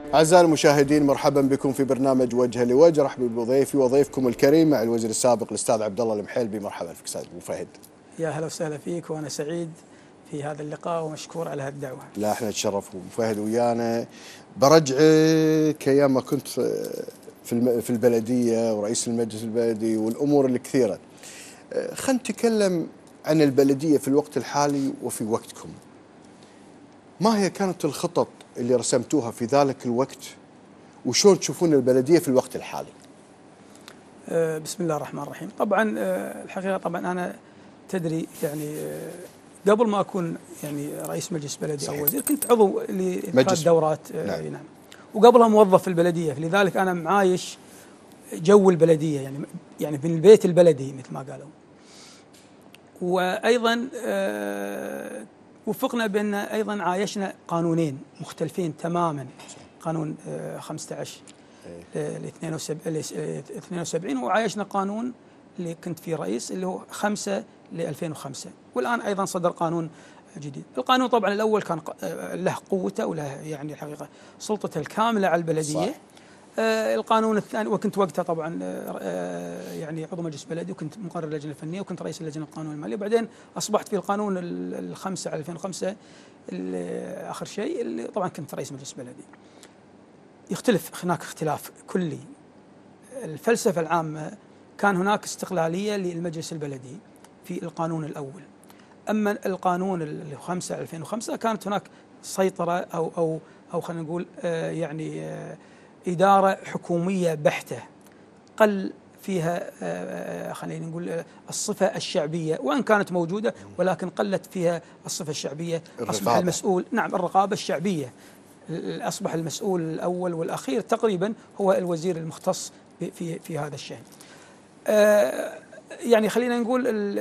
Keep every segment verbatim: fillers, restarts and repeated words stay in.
أعزائي المشاهدين، مرحبا بكم في برنامج وجه لوجه. رحب بضيفي وضيفكم الكريم مع الوزير السابق الأستاذ عبد الله المحيلبي. مرحبا فيك أستاذ أبو فهد. يا هلا وسهلا فيك، وأنا سعيد في هذا اللقاء ومشكور على هالدعوة. لا احنا نتشرف أبو فهد ويانا. برجعك أيام ما كنت في في البلدية ورئيس المجلس البلدي والأمور الكثيرة. خلينا نتكلم عن البلدية في الوقت الحالي وفي وقتكم. ما هي كانت الخطط اللي رسمتوها في ذلك الوقت، وشون تشوفون البلدية في الوقت الحالي؟ أه بسم الله الرحمن الرحيم. طبعا أه الحقيقة طبعا أنا تدري يعني أه قبل ما أكون يعني رئيس مجلس بلدي صحيح. أو وزير، كنت عضو لإنعقاد دورات أه نعم. نعم وقبلها موظف في البلدية، فلذلك أنا معايش جو البلدية، يعني يعني في البيت البلدي مثل ما قالوا. وأيضا أه وفقنا بأن أيضا عايشنا قانونين مختلفين تماما، قانون خمسة عشر ل اثنين وسبعين، وعايشنا قانون اللي كنت فيه رئيس اللي هو خمسة ل ألفين وخمسة، والآن أيضا صدر قانون جديد. القانون طبعا الأول كان له قوته وله يعني الحقيقة سلطته الكاملة على البلدية صح. آه القانون الثاني، وكنت وقتها طبعا آه يعني عضو مجلس بلدي، وكنت مقرر اللجنه الفنيه، وكنت رئيس اللجنه القانون المالي، وبعدين اصبحت في القانون الخمسه على ألفين وخمسة اخر شيء اللي طبعا كنت رئيس مجلس بلدي. يختلف هناك اختلاف كلي. الفلسفه العامه كان هناك استقلاليه للمجلس البلدي في القانون الاول، اما القانون الخمسه على ألفين وخمسة كانت هناك سيطره او او او خلينا نقول آه يعني آه إدارة حكومية بحتة، قل فيها خلينا نقول الصفة الشعبية، وإن كانت موجودة ولكن قلت فيها الصفة الشعبية. أصبح المسؤول نعم الرقابة الشعبية، أصبح المسؤول الأول والأخير تقريبا هو الوزير المختص في في هذا الشأن. يعني خلينا نقول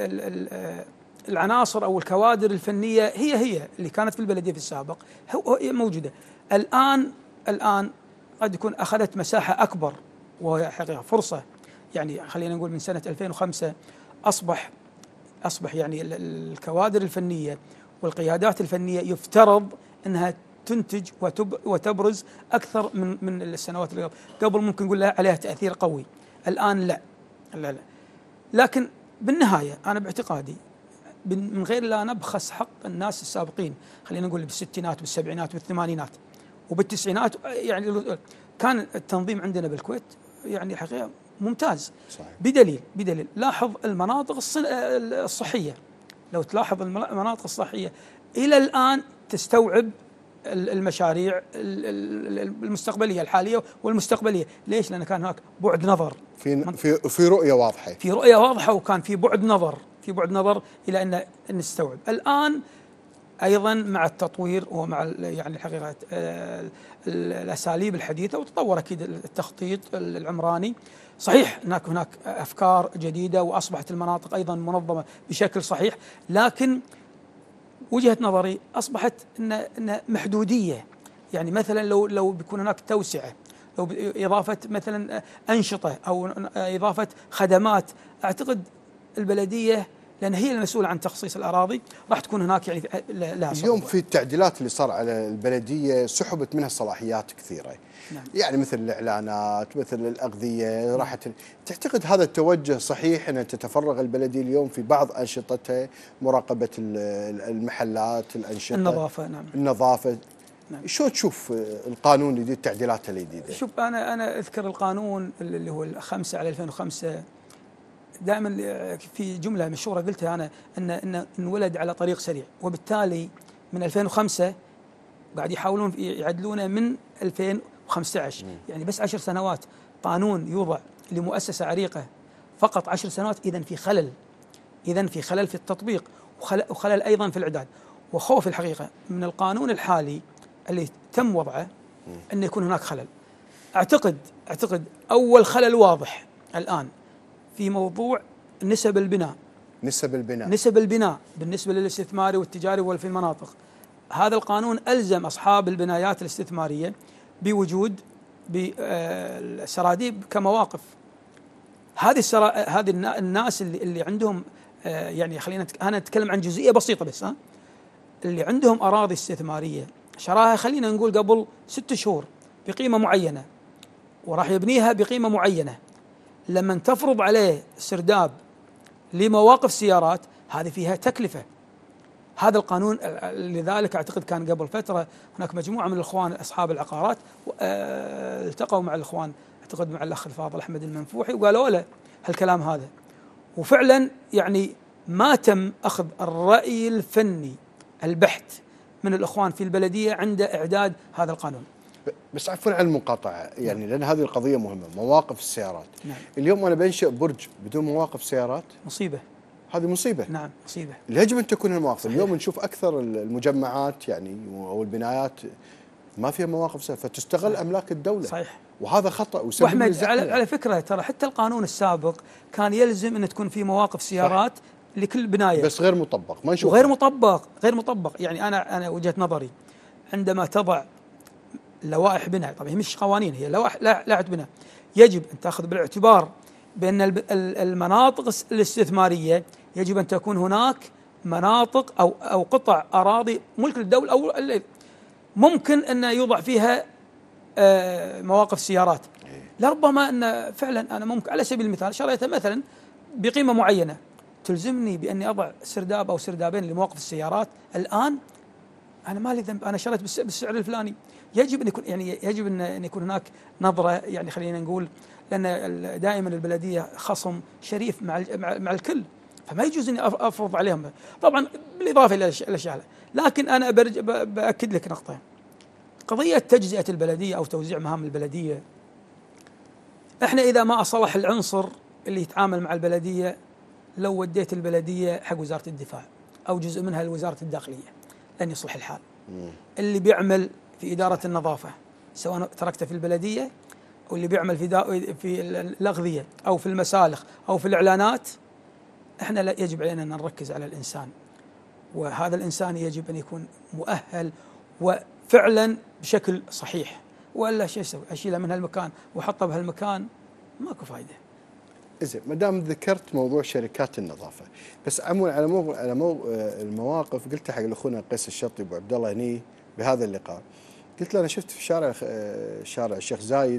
العناصر أو الكوادر الفنية هي هي اللي كانت في البلدية في السابق موجودة. الآن الآن قد يكون أخذت مساحة أكبر، وهي حقيقة فرصة. يعني خلينا نقول من سنة ألفين وخمسة أصبح أصبح يعني الكوادر الفنية والقيادات الفنية يفترض أنها تنتج وتبرز أكثر من من السنوات اللي قبل. قبل ممكن نقول لها عليها تأثير قوي، الآن لا لا لا. لكن بالنهاية أنا باعتقادي من غير لا نبخس حق الناس السابقين، خلينا نقول بالستينات والسبعينات والثمانينات وبالتسعينات، يعني كان التنظيم عندنا بالكويت يعني حقيقة ممتاز صحيح. بدليل بدليل لاحظ المناطق الصحية، لو تلاحظ المناطق الصحية إلى الآن تستوعب المشاريع المستقبلية الحالية والمستقبلية. ليش؟ لأن كان هناك بعد نظر، في في في رؤية واضحة في رؤية واضحة وكان في بعد نظر في بعد نظر إلى أن نستوعب. الآن أيضا مع التطوير ومع يعني الحقيقة الأساليب الحديثة، وتطور أكيد التخطيط العمراني صحيح، هناك هناك أفكار جديدة وأصبحت المناطق أيضا منظمة بشكل صحيح، لكن وجهة نظري أصبحت إن إن محدودية. يعني مثلا لو لو بيكون هناك توسعة، لو إضافة مثلا أنشطة أو إضافة خدمات، أعتقد البلدية لأن هي المسؤولة عن تخصيص الأراضي راح تكون هناك يعني لها صعوبة. اليوم في التعديلات اللي صار على البلدية سحبت منها صلاحيات كثيرة نعم. يعني مثل الإعلانات، مثل الأغذية نعم. راحت. تعتقد هذا التوجه صحيح أن تتفرغ البلدية اليوم في بعض أنشطتها، مراقبة المحلات، الأنشطة، النظافة نعم النظافة نعم. شو تشوف القانون الجديد، التعديلات الجديدة؟ شوف أنا أنا أذكر القانون اللي هو الخمسة على ألفين وخمسة، دائما في جملة مشهورة قلتها أنا أن أن انولد على طريق سريع، وبالتالي من ألفين وخمسة قاعد يحاولون يعدلونه من ألفين وخمسة عشر، يعني بس عشر سنوات قانون يوضع لمؤسسة عريقة فقط عشر سنوات. إذن في خلل، إذن في خلل في التطبيق وخلل أيضا في الإعداد. وخوف الحقيقة من القانون الحالي اللي تم وضعه أن يكون هناك خلل. أعتقد أعتقد أول خلل واضح الآن في موضوع نسب البناء. نسب البناء نسب البناء بالنسبة للاستثماري والتجاري وفي المناطق. هذا القانون ألزم أصحاب البنايات الاستثمارية بوجود بسراديب كمواقف. هذه السرا... هذه الناس اللي اللي عندهم يعني خلينا أنا أتكلم عن جزئية بسيطة بس ها اللي عندهم أراضي استثمارية شراها خلينا نقول قبل ست شهور بقيمة معينة وراح يبنيها بقيمة معينة، لما تفرض عليه سرداب لمواقف سيارات هذه فيها تكلفة. هذا القانون لذلك أعتقد كان قبل فترة هناك مجموعة من الإخوان أصحاب العقارات التقوا مع الإخوان، أعتقد مع الأخ الفاضل أحمد المنفوحي، وقالوا له هالكلام هذا، وفعلا يعني ما تم أخذ الرأي الفني البحت من الإخوان في البلدية عند إعداد هذا القانون. بس عفوا عن المقاطعة يعني نعم. لأن هذه القضية مهمة، مواقف السيارات. نعم. اليوم أنا بنشئ برج بدون مواقف سيارات مصيبة، هذه مصيبة. نعم مصيبة. يجب أن تكون المواقف. صحيح. اليوم نشوف أكثر المجمعات يعني أو البنايات ما فيها مواقف سيارات فتستغل صحيح. أملاك الدولة. صحيح. وهذا خطأ وسبب وأحمد على, على فكرة ترى حتى القانون السابق كان يلزم أن تكون في مواقف سيارات صح. لكل بناية، بس غير مطبق، ما نشوف غير مطبق غير مطبق يعني أنا أنا وجهة نظري عندما تضع لوائح بناء، طبعا هي مش قوانين، هي لوائح لائحة بناء، يجب أن تأخذ بالاعتبار بأن المناطق الاستثمارية يجب أن تكون هناك مناطق أو أو قطع أراضي ملك للدولة أو ممكن أن يوضع فيها مواقف سيارات. لربما أن فعلا أنا ممكن على سبيل المثال شريتها مثلا بقيمة معينة، تلزمني بأني أضع سرداب أو سردابين لمواقف السيارات. الآن أنا ما لي ذنب، أنا شريت بالسعر الفلاني. يجب أن يكون يعني يجب أن يكون هناك نظرة، يعني خلينا نقول، لأن دائما البلدية خصم شريف مع مع الكل، فما يجوز أني أفرض عليهم، طبعا بالإضافة إلى الأشياء. لكن أنا بأكد لك نقطة، قضية تجزئة البلدية أو توزيع مهام البلدية، إحنا إذا ما أصلح العنصر اللي يتعامل مع البلدية، لو وديت البلدية حق وزارة الدفاع أو جزء منها لوزارة الداخلية لن يصلح الحال. اللي بيعمل في إدارة النظافة سواء تركته في البلدية أو اللي بيعمل في في الأغذية أو في المسالخ أو في الإعلانات، إحنا لا يجب علينا أن نركز على الإنسان، وهذا الإنسان يجب أن يكون مؤهل وفعلا بشكل صحيح، وإلا شو يسوي؟ أشيله من هالمكان وحطه بهالمكان ماكو فايدة. إذا ما دام ذكرت موضوع شركات النظافة، بس عموما على مو على مو المواقف، قلت حق اخونا قيس الشطي ابو عبد الله هني بهذا اللقاء، قلت له انا شفت في شارع شارع الشيخ زايد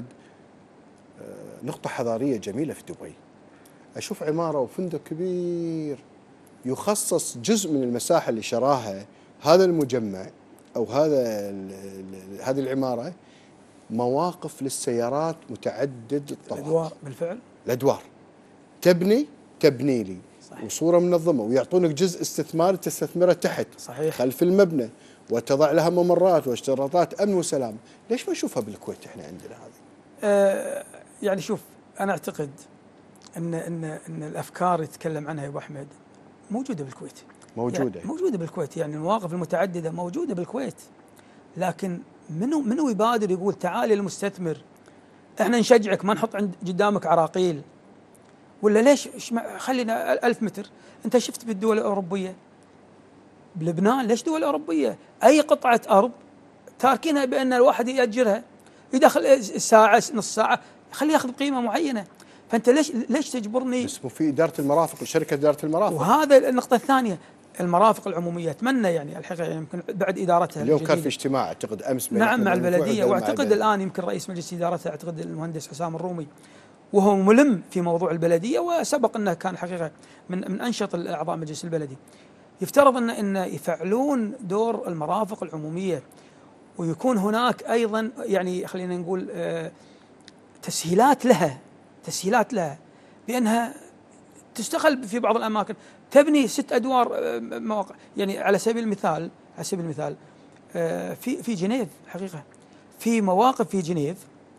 نقطة حضارية جميلة في دبي، اشوف عمارة وفندق كبير يخصص جزء من المساحة اللي شراها هذا المجمع او هذا هذه العمارة مواقف للسيارات متعدد الطبقات. الادوار بالفعل الادوار تبني تبني لي صحيح. وصورة منظمة، ويعطونك جزء استثماري تستثمره تحت صحيح. خلف المبنى، وتضع لها ممرات واشتراطات امن وسلام. ليش ما نشوفها بالكويت احنا عندنا هذه؟ آه يعني شوف، انا اعتقد ان ان ان الافكار يتكلم عنها يا ابو احمد موجوده بالكويت، موجوده يعني موجوده بالكويت، يعني المواقف المتعدده موجوده بالكويت، لكن منو منو يبادر يقول تعال المستثمر احنا نشجعك، ما نحط عند قدامك عراقيل ولا ليش خلينا ألف متر. انت شفت بالدول الاوروبيه بلبنان ليش دول اوروبيه اي قطعه ارض تاركينها بان الواحد ياجرها يدخل ساعه نص ساعه خليه ياخذ بقيمه معينه، فانت ليش ليش تجبرني؟ بس مو في اداره المرافق وشركه اداره المرافق. وهذا النقطه الثانيه، المرافق العموميه اتمنى يعني الحقيقه يعني يمكن بعد ادارتها اليوم كان في اجتماع اعتقد امس نعم مع البلديه، واعتقد الان يمكن رئيس مجلس ادارتها اعتقد المهندس حسام الرومي، وهو ملم في موضوع البلديه، وسبق انه كان حقيقه من من انشط الاعضاء مجلس البلدي. يفترض ان ان يفعلون دور المرافق العموميه، ويكون هناك ايضا يعني خلينا نقول آه تسهيلات لها تسهيلات لها بانها تستغل في بعض الاماكن، تبني ست ادوار آه مواقع. يعني على سبيل المثال على سبيل المثال آه في في جنيف حقيقه في مواقف في جنيف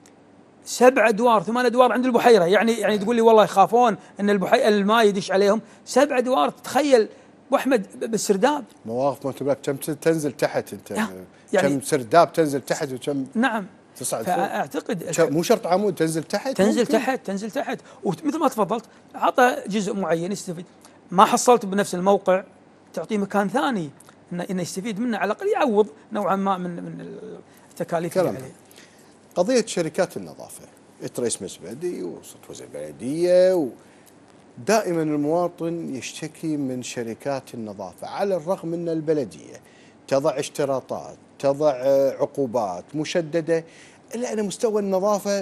سبع ادوار ثمان ادوار عند البحيره، يعني يعني تقول لي والله يخافون ان البحيره الماء يدش عليهم، سبع ادوار تخيل ابو احمد بالسرداب. مواقف مرتبات كم تنزل تحت انت يعني كم سرداب تنزل تحت وكم نعم تصعد فاعتقد مو شرط عمود تنزل تحت تنزل ممكن. تحت تنزل تحت ومثل ما تفضلت عطى جزء معين يستفيد، ما حصلت بنفس الموقع تعطيه مكان ثاني انه إن يستفيد منه، على الاقل يعوض نوعا ما من من التكاليف اللي عليه. قضيه شركات النظافه، انت رئيس مجلس بلدي وصرت وزير بلديه، ودائما المواطن يشتكي من شركات النظافه، على الرغم ان البلديه تضع اشتراطات، تضع عقوبات مشدده الا ان مستوى النظافه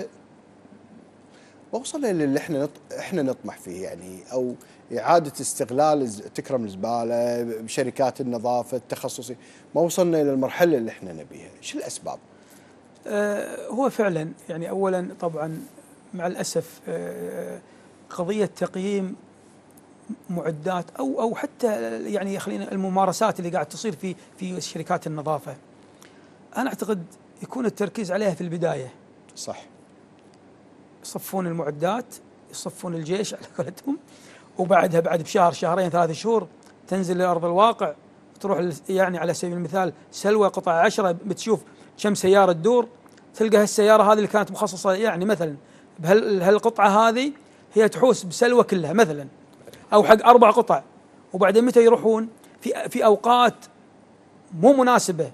ما وصلنا للي احنا نط... احنا نطمح فيه يعني، او اعاده استغلال الز- تكرم الزباله بشركات النظافه التخصصي، ما وصلنا الى المرحله اللي احنا نبيها، شو الاسباب؟ آه، هو فعلا يعني أولا طبعا مع الأسف آه، قضية تقييم معدات أو أو حتى يعني خلينا الممارسات اللي قاعد تصير في في شركات النظافة، أنا أعتقد يكون التركيز عليها في البداية. صح. يصفون المعدات، يصفون الجيش على قولتهم، وبعدها بعد بشهر شهرين ثلاث شهور تنزل لأرض الواقع، تروح يعني على سبيل المثال سلوى قطع عشرة، بتشوف كم سيارة تدور، تلقى هالسيارة هذه اللي كانت مخصصة يعني مثلا بهالقطعة هذه هي تحوس بسلوى كلها مثلا، أو حق أربع قطع، وبعدين متى يروحون؟ في في أوقات مو مناسبة.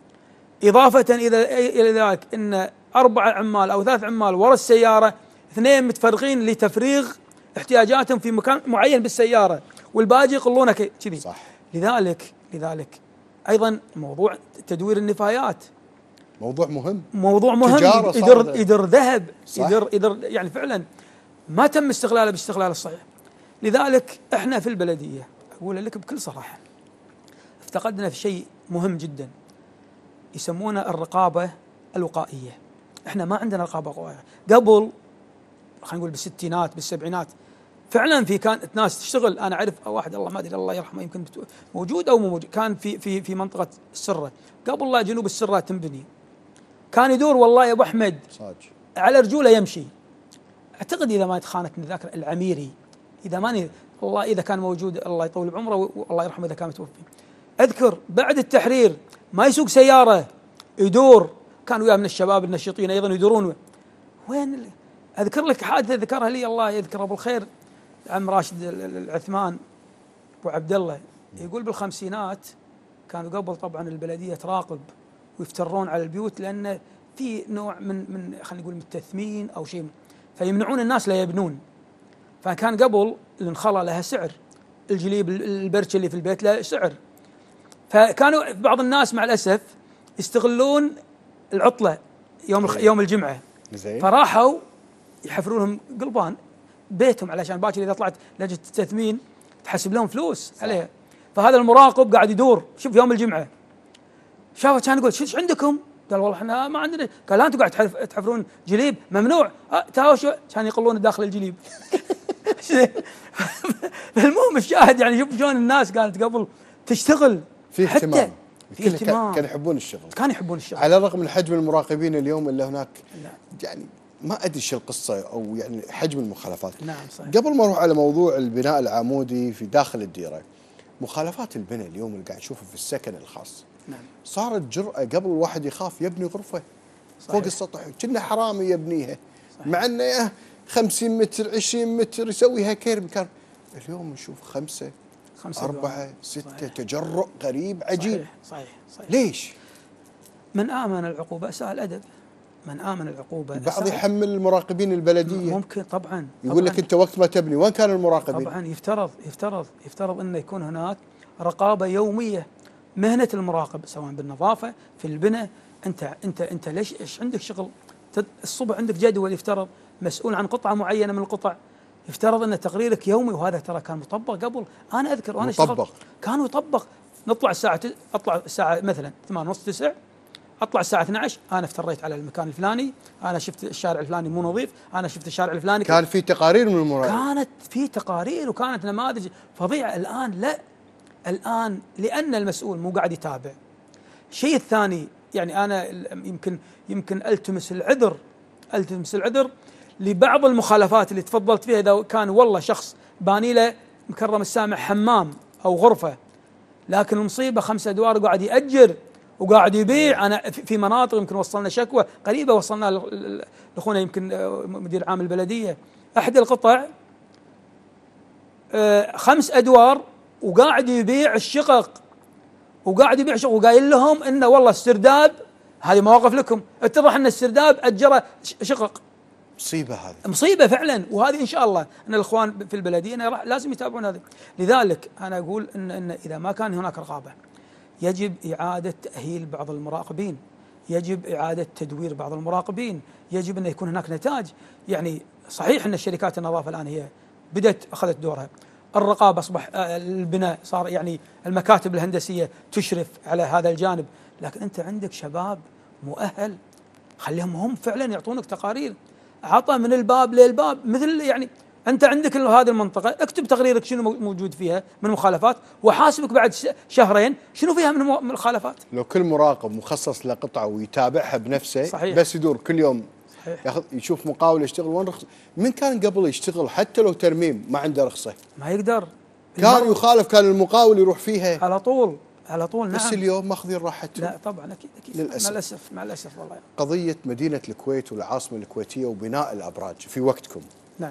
إضافة إلى إلى ذلك أن أربع عمال أو ثلاث عمال وراء السيارة، اثنين متفرغين لتفريغ احتياجاتهم في مكان معين بالسيارة، والباقي يقلونه كذي. صح. لذلك لذلك أيضا موضوع تدوير النفايات موضوع مهم، موضوع مهم، تجارة يدر صارت. يدر ذهب، صح. يدر يدر يعني فعلا ما تم استغلاله باستغلال الصحيح. لذلك احنا في البلدية أقول لك بكل صراحة افتقدنا في شيء مهم جدا يسمونه الرقابة الوقائية. احنا ما عندنا رقابة وقائية. قبل خلينا نقول بالستينات بالسبعينات فعلا في كانت ناس تشتغل، انا اعرف واحد الله ما ادري الله يرحمه يمكن موجود او مو موجود، كان في في في منطقة السرة قبل لا جنوب السرة تنبني، كان يدور والله يا ابو احمد صاج على رجوله يمشي. اعتقد اذا ما تخانتني الذاكرة العميري، اذا ماني والله اذا كان موجود الله يطول بعمره والله يرحمه اذا كان متوفي. اذكر بعد التحرير ما يسوق سيارة، يدور، كان وياه من الشباب النشيطين ايضا يدورون. وين اللي؟ اذكر لك حادثه ذكرها لي الله يذكره بالخير عم راشد العثمان ابو عبد الله، يقول بالخمسينات كانوا قبل طبعا البلديه تراقب ويفترون على البيوت لان في نوع من من خلينا نقول من التثمين او شيء، فيمنعون الناس لا يبنون. فكان قبل الانخلا لها سعر، الجليب البرش اللي في البيت له سعر، فكانوا بعض الناس مع الاسف يستغلون العطله يوم الخ... يوم الجمعه، زين، فراحوا يحفرون لهم قلبان بيتهم علشان باكر اذا طلعت لجنه التثمين تحسب لهم فلوس صح. عليها. فهذا المراقب قاعد يدور، شوف يوم الجمعه شافه كان يقول ايش عندكم؟ قال والله احنا ما عندنا. قال لا انتم قاعد تحفرون جليب ممنوع. أه تهاوشوا كان يقلون داخل الجليب. المهم الشاهد يعني شوف شلون الناس كانت قبل تشتغل في اهتمام، في اهتمام، كانوا يحبون الشغل، كانوا يحبون الشغل على الرغم من حجم المراقبين اليوم الا هناك لا. يعني ما ادري شو القصه او يعني حجم المخالفات. نعم صحيح. قبل ما اروح على موضوع البناء العمودي في داخل الديره، مخالفات البناء اليوم اللي قاعد نشوفه في السكن الخاص، نعم. صارت جرأة قبل الواحد يخاف يبني غرفة صحيح. فوق السطح كنا حرامي يبنيها، صحيح. مع انه خمسين متر عشرين متر يسويها كير مكان. اليوم نشوف خمسة خمسة أربعة ستة، صحيح. تجرؤ غريب عجيب. صحيح. صحيح. صحيح. ليش؟ من آمن العقوبة أساء الأدب. من آمن العقوبة البعض يحمل المراقبين البلدية، ممكن طبعا يقول طبعاً لك أنت وقت ما تبني وين كانوا المراقبين؟ طبعا يفترض يفترض يفترض أنه يكون هناك رقابة يومية. مهنة المراقب سواء بالنظافة في البناء، أنت أنت أنت ليش إيش عندك شغل؟ الصبح عندك جدول، يفترض مسؤول عن قطعة معينة من القطع، يفترض أن تقريرك يومي، وهذا ترى كان مطبق قبل. أنا أذكر وأنا مطبق، كانوا يطبق. نطلع الساعة أطلع الساعة مثلا ثمانية ونص تسعة، أطلع الساعة اثني عشر، أنا افتريت على المكان الفلاني، أنا شفت الشارع الفلاني مو نظيف، أنا شفت الشارع الفلاني. كان في تقارير من المراقب، كانت في تقارير وكانت نماذج فظيعة. الآن لا، الآن لأن المسؤول مو قاعد يتابع. الشيء الثاني يعني أنا يمكن يمكن ألتمس العذر ألتمس العذر لبعض المخالفات اللي تفضلت فيها. إذا كان والله شخص باني له مكرم السامع حمام أو غرفة، لكن المصيبة خمسة أدوار وقاعد يأجر وقاعد يبيع. أنا في مناطق يمكن وصلنا شكوى قريبة، وصلنا لأخونا يمكن مدير عام البلدية، أحد القطع خمس أدوار وقاعد يبيع الشقق، وقاعد يبيع شقق، وقايل لهم إنه والله السرداب، هذه مواقف لكم، اتضح أن السرداب أجر شقق. مصيبة هذه، مصيبة فعلا. وهذه إن شاء الله أن الإخوان في البلدية لازم يتابعون هذه. لذلك أنا أقول إن, إن إذا ما كان هناك رقابة يجب إعادة تأهيل بعض المراقبين، يجب إعادة تدوير بعض المراقبين، يجب أن يكون هناك نتاج. يعني صحيح أن الشركات النظافة الآن هي بدأت أخذت دورها، الرقابة أصبح البناء صار يعني المكاتب الهندسية تشرف على هذا الجانب، لكن أنت عندك شباب مؤهل، خليهم هم فعلا يعطونك تقارير، عطى من الباب للباب. مثل يعني أنت عندك هذه المنطقة، اكتب تقريرك شنو موجود فيها من مخالفات، وحاسبك بعد شهرين شنو فيها من مخالفات. لو كل مراقب مخصص لقطعة ويتابعها بنفسه، صحيح. بس يدور كل يوم صحيح. ياخذ يشوف مقاول يشتغل وين رخص. من كان قبل يشتغل حتى لو ترميم ما عنده رخصة، ما يقدر، كان يخالف، كان المقاول يروح فيها على طول على طول. نعم. بس اليوم ماخذين راحتهم. لا طبعا اكيد اكيد للأسف. مع الاسف مع الاسف والله. قضية مدينة الكويت والعاصمة الكويتية وبناء الأبراج في وقتكم، نعم،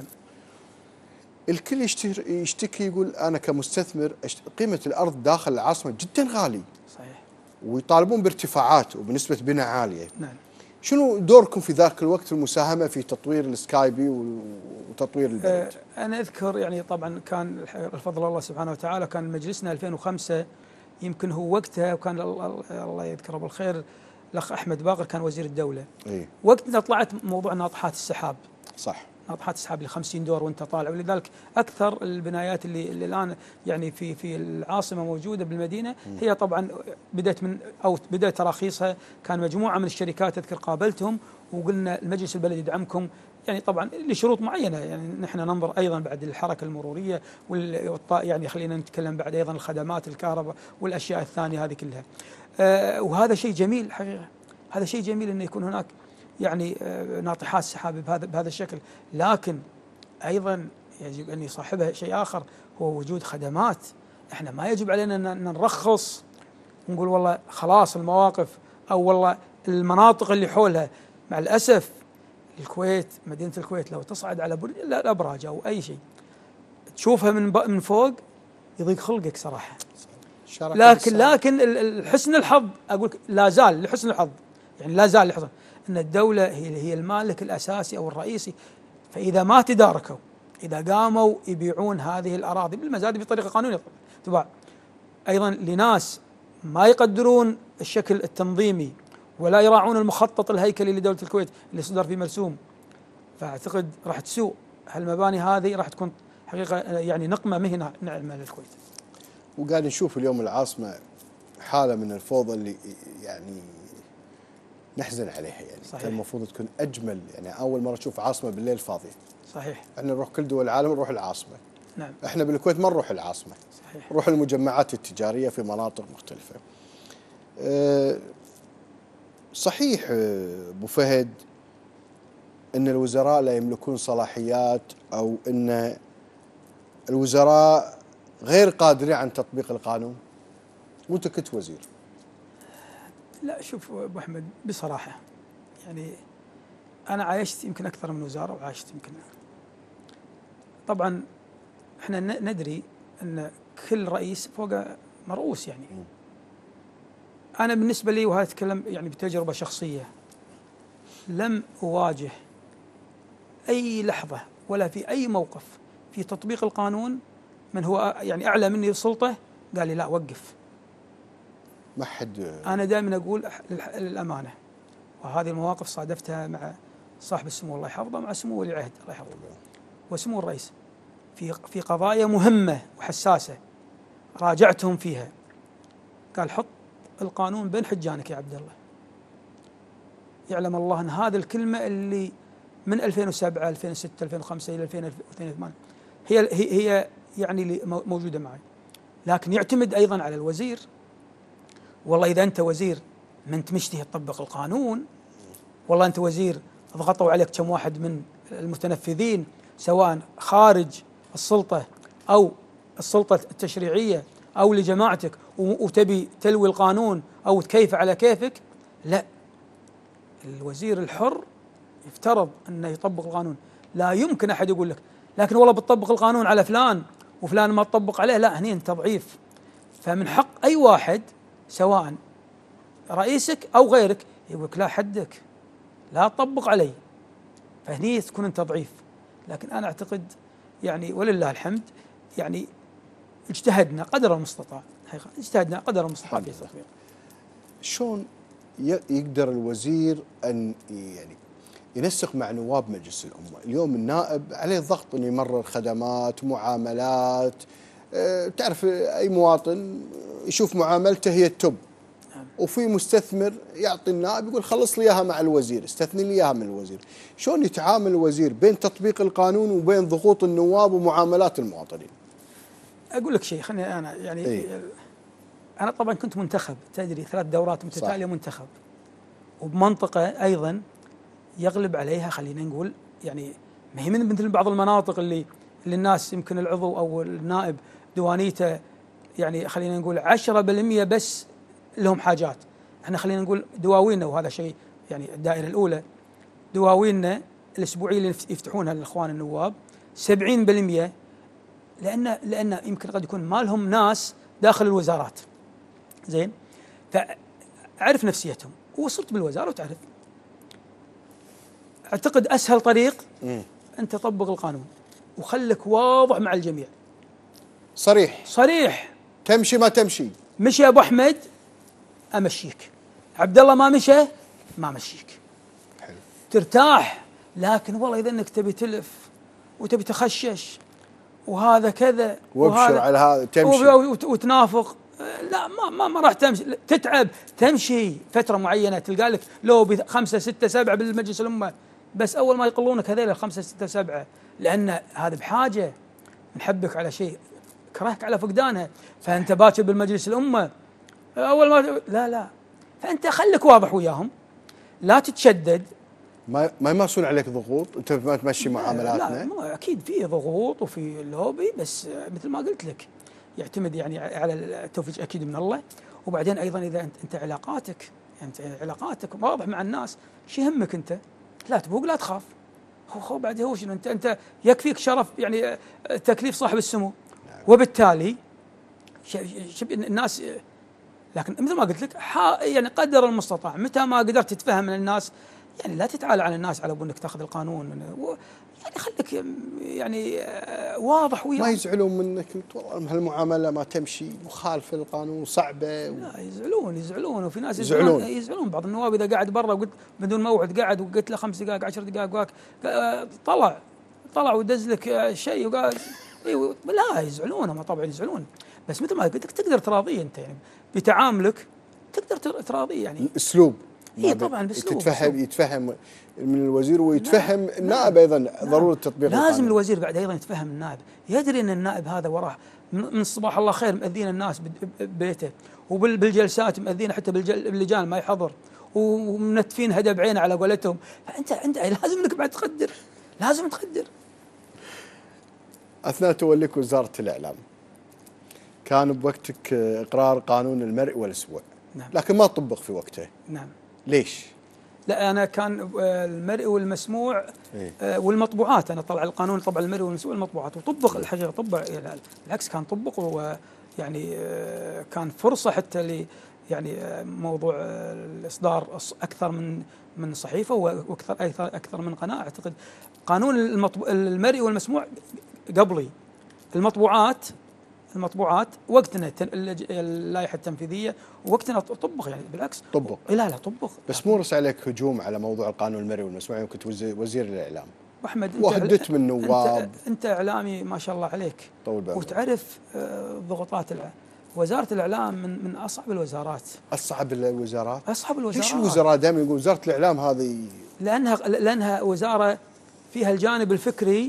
الكل يشتكي يقول أنا كمستثمر قيمة الأرض داخل العاصمة جدا غالي، صحيح، ويطالبون بارتفاعات وبنسبة بناء عالية. نعم. شنو دوركم في ذاك الوقت في المساهمة في تطوير السكايبي وتطوير البلد؟ أه أنا أذكر يعني طبعا كان الفضل الله سبحانه وتعالى، كان مجلسنا ألفين وخمسة يمكن هو وقتها، وكان الله يذكره بالخير الأخ أحمد باقر كان وزير الدولة. إيه؟ وقتها طلعت موضوع ناطحات السحاب. صح. ناطحات السحاب ل خمسين دور وانت طالع، ولذلك اكثر البنايات اللي, اللي الان يعني في في العاصمه موجوده بالمدينه هي طبعا بدات من او بدات تراخيصها كان مجموعه من الشركات، اذكر قابلتهم وقلنا المجلس البلدي يدعمكم، يعني طبعا لشروط معينه، يعني نحن ننظر ايضا بعد الحركه المروريه وال يعني خلينا نتكلم بعد ايضا الخدمات الكهرباء والاشياء الثانيه هذه كلها. آه وهذا شيء جميل حقيقه، هذا شيء جميل انه يكون هناك يعني ناطحات سحاب بهذا بهذا الشكل، لكن ايضا يجب ان يصاحبها شيء اخر هو وجود خدمات. احنا ما يجب علينا ان نرخص ونقول والله خلاص المواقف او والله المناطق اللي حولها. مع الاسف الكويت، مدينه الكويت لو تصعد على برج الابراج او اي شيء تشوفها من من فوق يضيق خلقك صراحه. لكن لكن حسن الحظ اقول لا زال لحسن الحظ، يعني لا زال لحسن ان الدوله هي هي المالك الاساسي او الرئيسي، فاذا ما تداركوا، اذا قاموا يبيعون هذه الاراضي بالمزاد بطريقه قانونيه تباع ايضا لناس ما يقدرون الشكل التنظيمي ولا يراعون المخطط الهيكلي لدوله الكويت اللي صدر في مرسوم، فاعتقد راح تسوء هالمباني هذه، راح تكون حقيقه يعني نقمه مهنه نعمه للكويت. وقاعد نشوف اليوم العاصمه حاله من الفوضى اللي يعني نحزن عليها، يعني صحيح. كان المفروض تكون اجمل، يعني اول مره نشوف عاصمه بالليل فاضيه. صحيح. احنا نروح كل دول العالم نروح العاصمه. نعم. احنا بالكويت ما نروح العاصمه. صحيح. نروح المجمعات التجاريه في مناطق مختلفه. أه صحيح ابو فهد ان الوزراء لا يملكون صلاحيات او ان الوزراء غير قادرين عن تطبيق القانون، وانت كنت وزير. لا شوف ابو احمد بصراحه، يعني انا عايشت يمكن اكثر من وزاره وعايشت يمكن، طبعا احنا ندري ان كل رئيس فوق مرؤوس، يعني انا بالنسبه لي وهذا اتكلم يعني بتجربه شخصيه، لم اواجه اي لحظه ولا في اي موقف في تطبيق القانون من هو يعني اعلى مني سلطه قال لي لا وقف. ما حد. انا دائما اقول للامانه، وهذه المواقف صادفتها مع صاحب السمو الله يحفظه، مع سمو ولي العهد الله يحفظه وسمو الرئيس في في قضايا مهمه وحساسه راجعتهم فيها، قال حط القانون بين حجانك يا عبد الله. يعلم الله ان هذه الكلمه اللي من ألفين وسبعة ألفين وستة ألفين وخمسة الى ألفين وثمانية هي هي يعني اللي موجوده معي، لكن يعتمد ايضا على الوزير. والله اذا انت وزير ما انت مشتهي تطبق القانون، والله انت وزير ضغطوا عليك كم واحد من المتنفذين سواء خارج السلطه او السلطه التشريعيه او لجماعتك وتبي تلوي القانون او تكيف على كيفك، لا، الوزير الحر يفترض انه يطبق القانون. لا يمكن احد يقول لك لكن والله بتطبق القانون على فلان وفلان ما تطبق عليه، لا، هني انت ضعيف. فمن حق اي واحد سواء رئيسك او غيرك يقول لك لا حدك، لا تطبق علي، فهني تكون انت ضعيف. لكن انا اعتقد يعني ولله الحمد يعني اجتهدنا قدر المستطاع، حقيقة اجتهدنا قدر المستطاع في التطبيق. شلون يقدر الوزير أن يعني ينسق مع نواب مجلس الأمة. اليوم النائب عليه الضغط أنه يمرر خدمات، معاملات. أه تعرف أي مواطن يشوف معاملته هي التوب، وفي مستثمر يعطي النائب يقول خلص لي اياها مع الوزير، استثني لي اياها من الوزير. شلون يتعامل الوزير بين تطبيق القانون وبين ضغوط النواب ومعاملات المواطنين؟ اقول لك شيء، خليني انا يعني إيه؟ انا طبعا كنت منتخب، تدري ثلاث دورات متتاليه منتخب، وبمنطقه ايضا يغلب عليها، خلينا نقول يعني ما هي من مثل بعض المناطق اللي اللي الناس يمكن العضو او النائب ديوانيته يعني خلينا نقول عشرة بالمئة بس لهم حاجات. احنا خلينا نقول دواويننا، وهذا شيء يعني الدائره الاولى، دواويننا الاسبوعيه اللي يفتحونها الاخوان النواب سبعين بالمئة، لان لان يمكن قد يكون ما لهم ناس داخل الوزارات. زين، فاعرف نفسيتهم وصرت بالوزاره وتعرف. اعتقد اسهل طريق م. انت طبق القانون وخلك واضح مع الجميع، صريح صريح. تمشي ما تمشي، مشي ابو احمد امشيك، عبد الله ما مشى ما مشيك. حلو. ترتاح. لكن والله اذا انك تبي تلف وتبي تخشش وهذا كذا وابشر على هذا تمشي وتنافق، لا ما ما, ما راح تمشي، تتعب. تمشي فتره معينه تلقى لك لو بخمسه سته سبعه بالمجلس الامه، بس اول ما يقلونك هذول الخمسه سته سبعه، لان هذا بحاجه نحبك على شيء كرهك على فقدانها، فانت باكر بالمجلس الامه اول ما لا لا فانت خليك واضح وياهم، لا تتشدد. ما ما يمارسون عليك ضغوط، انت ما تمشي معاملاتنا؟ لا اكيد في ضغوط وفي لوبي، بس مثل ما قلت لك يعتمد يعني على التوفيق اكيد من الله. وبعدين ايضا اذا انت انت علاقاتك يعني علاقاتك واضح مع الناس، شو يهمك انت؟ لا تبوق لا تخاف. هو بعد هو شنو انت انت يكفيك شرف يعني تكليف صاحب السمو، وبالتالي الناس. لكن مثل ما قلت لك يعني قدر المستطاع، متى ما قدرت تتفهم من الناس يعني لا تتعالى على الناس على انك تاخذ القانون من يعني خليك يعني واضح وياهم. ما يزعلون منك والله هالمعامله ما تمشي مخالفه للقانون صعبه؟ لا يزعلون يزعلون وفي ناس يزعلون يزعلون, يزعلون. بعض النواب اذا قاعد برا وقلت بدون موعد قاعد وقلت له خمس دقائق عشر دقائق وقاك طلع طلع ودز لك شيء وقال ايوه، لا يزعلون، هم طبعا يزعلون، بس مثل ما قلت لك تقدر تراضيه انت يعني بتعاملك، تقدر تراضيه يعني الاسلوب. اي طبعا باسلوب تتفهم يتفهم من الوزير ويتفهم النائب ايضا ضروره تطبيق لازم القانون. الوزير بعد ايضا يتفهم النائب، يدري ان النائب هذا وراه من صباح الله خير مأذين الناس ببيته، وبالجلسات مأذين حتى باللجان ما يحضر، ومنتفين هدى بعينه على قولتهم. فانت انت لازم انك بعد تقدر، لازم تقدر. اثناء توليك وزاره الاعلام كان بوقتك اقرار قانون المرئي والاسبوع. نعم. لكن ما طبق في وقته. نعم. ليش؟ لا انا كان المرئي والمسموع إيه؟ والمطبوعات، انا طلع القانون طبع المرئي والمسموع والمطبوعات وطبق الحقيقه، طبق بالعكس كان طبق، ويعني كان فرصه حتى ل يعني موضوع الاصدار اكثر من من صحيفه واكثر اكثر اكثر من قناه. اعتقد قانون المرئي والمسموع قبلي، المطبوعات المطبوعات وقتنا اللائحه التنفيذيه وقتنا طبق يعني بالعكس طبق. لا لا طبق. بس مو رس عليك هجوم على موضوع القانون المرئي والمسموع يوم كنت وزير الاعلام احمد؟ وهدت من نواب. انت, انت اعلامي ما شاء الله عليك، طول بالك وتعرف ضغوطات الع... وزاره الاعلام من من اصعب الوزارات. اصعب الوزارات؟ اصعب الوزارات. ليش الوزراء دائما يقول وزاره الاعلام هذه؟ لانها لانها وزاره فيها الجانب الفكري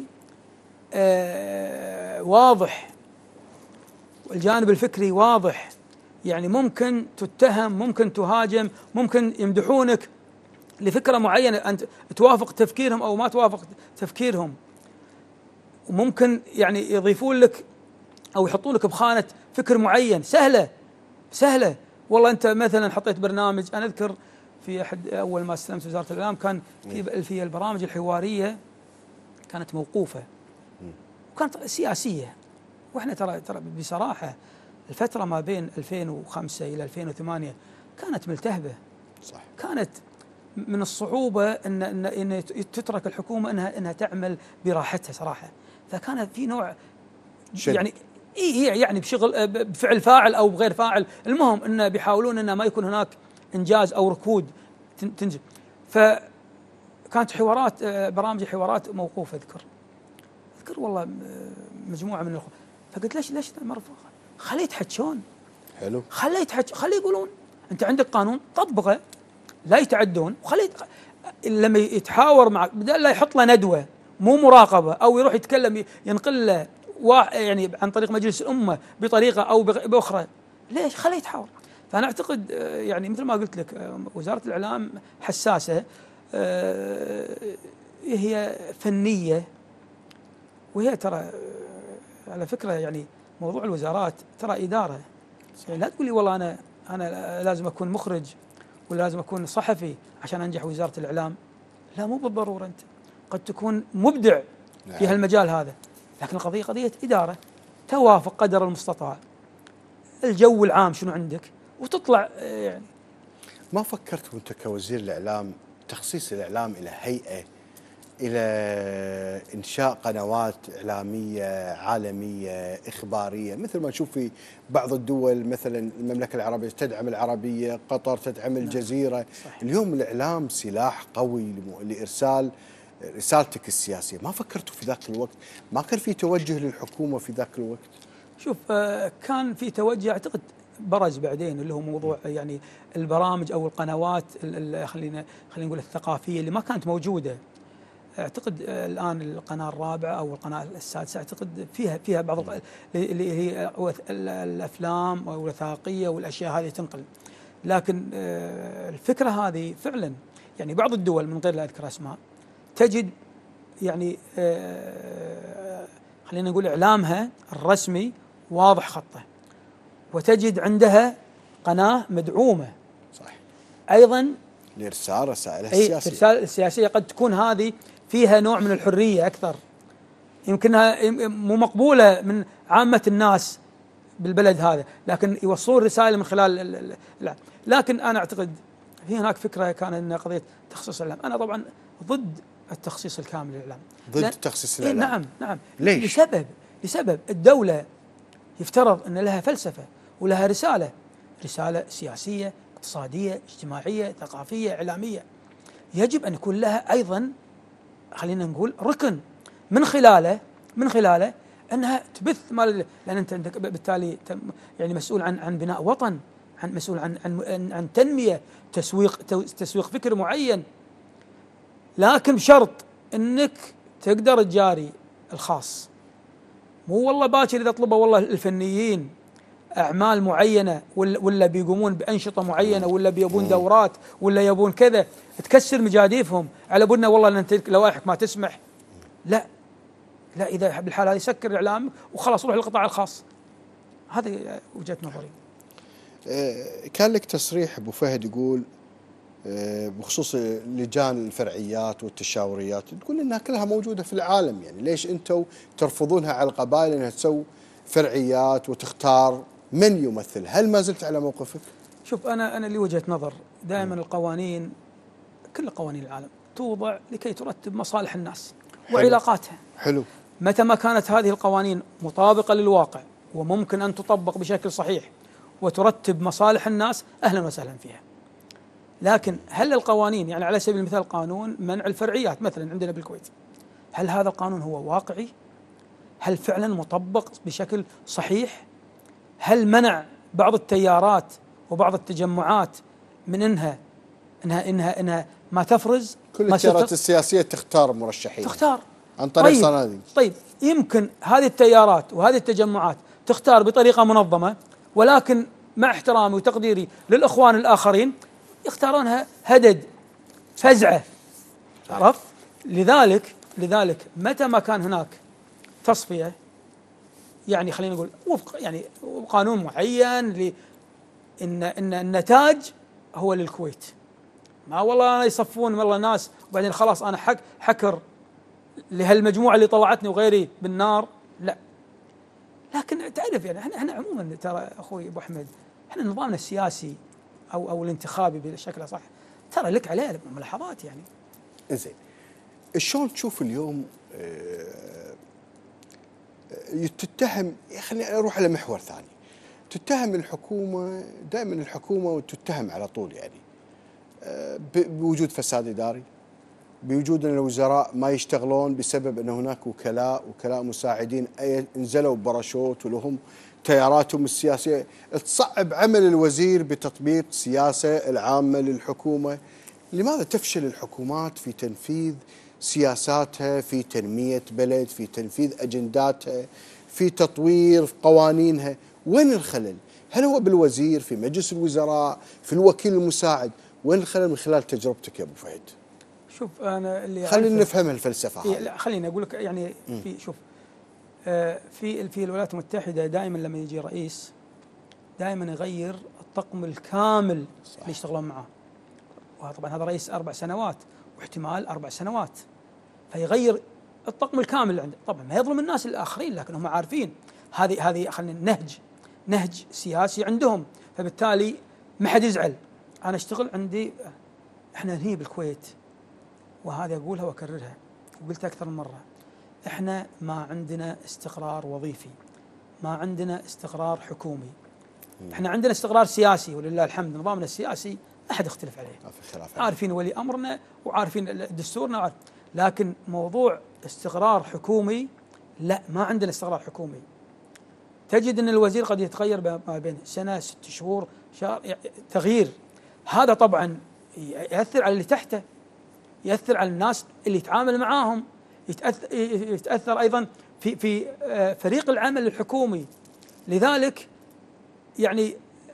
آه واضح، والجانب الفكري واضح، يعني ممكن تتهم، ممكن تهاجم، ممكن يمدحونك لفكرة معينة أنت توافق تفكيرهم أو ما توافق تفكيرهم، وممكن يعني يضيفون لك أو يحطون لك بخانة فكر معين. سهلة سهلة والله. أنت مثلا حطيت برنامج، أنا أذكر في أحد أول ما استلمت وزارة الإعلام كان في في البرامج الحوارية كانت موقوفة وكانت سياسية، واحنا ترى ترى بصراحه الفتره ما بين ألفين وخمسة الى ألفين وثمانية كانت ملتهبه. صح. كانت من الصعوبه ان ان, إن تترك الحكومه انها انها تعمل براحتها صراحه، فكان في نوع شد. يعني اي يعني بشغل بفعل فاعل او بغير فاعل، المهم انه بيحاولون انه ما يكون هناك انجاز او ركود تنزل. فكانت حوارات برامج حوارات موقوفه. اذكر اذكر والله مجموعه من الاخوه، فقلت ليش ليش مرفوض؟ خليه يتحجون. حلو. خليه يتحج خليه يقولون انت عندك قانون طبقه، لا يتعدون، وخليه لما يتحاور معك بدل لا يحط له ندوه مو مراقبه او يروح يتكلم ينقل له يعني عن طريق مجلس الامه بطريقه او باخرى. ليش؟ خليه يتحاور. فانا اعتقد يعني مثل ما قلت لك وزاره الاعلام حساسه، هي فنيه، وهي ترى على فكره يعني موضوع الوزارات ترى اداره. يعني لا تقول لي والله انا انا لازم اكون مخرج ولا لازم اكون صحفي عشان انجح وزاره الاعلام. لا، مو بالضروره. انت قد تكون مبدع نعم. في هالمجال هذا، لكن القضيه قضيه اداره، توافق قدر المستطاع، الجو العام شنو عندك، وتطلع يعني. ما فكرت وانت كوزير الاعلام تخصيص الاعلام الى هيئه، الى انشاء قنوات اعلاميه عالميه اخباريه مثل ما نشوف في بعض الدول، مثلا المملكه العربيه تدعم العربيه، قطر تدعم الجزيره. صحيح. اليوم الاعلام سلاح قوي لارسال رسالتك السياسيه. ما فكرتوا في ذاك الوقت؟ ما كان في توجه للحكومه في ذاك الوقت؟ شوف، كان في توجه اعتقد برز بعدين، اللي هو موضوع يعني البرامج او القنوات خلينا خلينا نقول الثقافيه اللي ما كانت موجوده. اعتقد الان القناه الرابعه او القناه السادسه اعتقد فيها فيها بعض اللي هي الافلام والوثائقيه والاشياء هذه تنقل. لكن الفكره هذه فعلا يعني بعض الدول من غير لا اذكر اسماء تجد يعني خلينا نقول اعلامها الرسمي واضح خطه، وتجد عندها قناه مدعومه. صح. ايضا لارسال رسائلها السياسيه. السياسيه. الرسائل السياسيه قد تكون هذه فيها نوع من الحريه اكثر، يمكنها مو مقبوله من عامه الناس بالبلد هذا، لكن يوصلون رسائل من خلال. لا، لكن انا اعتقد في هناك فكره كان ان قضيه تخصيص الاعلام. انا طبعا ضد التخصيص الكامل للاعلام. ضد تخصيص الاعلام؟ نعم نعم. ليش؟ لسبب لسبب الدوله يفترض ان لها فلسفه ولها رساله، رساله سياسيه، اقتصاديه، اجتماعيه، ثقافيه، اعلاميه. يجب ان يكون لها ايضا خلينا نقول ركن من خلاله من خلاله انها تبث مال، لان انت عندك بالتالي يعني مسؤول عن عن بناء وطن، عن مسؤول عن عن عن تنميه، تسويق تسويق فكر معين. لكن بشرط انك تقدر تجاري الخاص. مو والله باكر اذا طلبوا والله الفنيين اعمال معينه ولا ولا بيقومون بانشطه معينه ولا بيبون دورات ولا يبون كذا، تكسر مجاديفهم على بنا والله ان انت لوائحك ما تسمح. لا لا، اذا بالحاله هذه سكر اعلامك وخلاص روح للقطاع الخاص. هذه وجهه نظري. كان لك تصريح ابو فهد يقول بخصوص لجان الفرعيات والتشاوريات، تقول انها كلها موجوده في العالم، يعني ليش انتم ترفضونها على القبائل انها تسوي فرعيات وتختار من يمثل؟ هل ما زلت على موقفك؟ شوف، انا انا لي وجهه نظر. دائما القوانين كل قوانين العالم توضع لكي ترتب مصالح الناس وعلاقاتها. حلو. متى ما كانت هذه القوانين مطابقه للواقع وممكن ان تطبق بشكل صحيح وترتب مصالح الناس، اهلا وسهلا فيها. لكن هل القوانين يعني على سبيل المثال قانون منع الفرعيات مثلا عندنا بالكويت، هل هذا القانون هو واقعي؟ هل فعلا مطبق بشكل صحيح؟ هل منع بعض التيارات وبعض التجمعات من انها انها انها انها ما تفرز؟ كل التيارات السياسيه تختار مرشحين، تختار عن طريق طيب صناديق. طيب يمكن هذه التيارات وهذه التجمعات تختار بطريقه منظمه، ولكن مع احترامي وتقديري للاخوان الاخرين يختارونها هدد فزعه. عرفت؟ لذلك لذلك متى ما كان هناك تصفيه، يعني خلينا نقول وفق يعني قانون معين ل ان ان النتاج هو للكويت. ما والله أنا يصفون والله ناس وبعدين خلاص انا حك حكر لهالمجموعه اللي طلعتني وغيري بالنار. لا، لكن تعرف يعني احنا احنا عموما ترى اخوي ابو احمد، احنا نظامنا السياسي او او الانتخابي بشكل صح ترى لك عليه ملاحظات يعني. زين، شلون تشوف اليوم تتهم؟ خليني اروح على محور ثاني. تتهم الحكومة دائما، الحكومة تتهم على طول يعني بوجود فساد إداري، بوجود أن الوزراء ما يشتغلون بسبب أن هناك وكلاء وكلاء مساعدين نزلوا بباراشوت ولهم تياراتهم السياسية تصعب عمل الوزير بتطبيق السياسة العامة للحكومة. لماذا تفشل الحكومات في تنفيذ سياساتها، في تنمية بلد، في تنفيذ أجنداتها، في تطوير قوانينها؟ وين الخلل؟ هل هو بالوزير، في مجلس الوزراء، في الوكيل المساعد؟ وين الخلل من خلال تجربتك يا أبو فهد؟ شوف أنا اللي خلينا نفهم الفلسفة هاي. لا خليني أقول لك يعني في شوف آه في في الولايات المتحدة دائما لما يجي رئيس دائما يغير الطقم الكامل صح. اللي يشتغلون معاه. وطبعا هذا رئيس أربع سنوات واحتمال أربع سنوات، فيغير الطقم الكامل اللي عنده. طبعا ما يظلم الناس الآخرين، لكن هم عارفين هذه هذه خلينا نهج نهج سياسي عندهم، فبالتالي ما حد يزعل. أنا أشتغل عندي، إحنا هني بالكويت وهذه أقولها وأكررها وقلتها أكثر من مرة، إحنا ما عندنا استقرار وظيفي، ما عندنا استقرار حكومي. إحنا عندنا استقرار سياسي ولله الحمد، نظامنا السياسي ما أحد يختلف عليه، عارفين ولي أمرنا وعارفين دستورنا وعارف. لكن موضوع استقرار حكومي لا، ما عندنا استقرار حكومي. تجد أن الوزير قد يتغير ما بين سنة ست شهور شهر، تغيير هذا طبعا يأثر على اللي تحته، يأثر على الناس اللي يتعامل معاهم، يتأثر, يتأثر أيضا في في فريق العمل الحكومي. لذلك يعني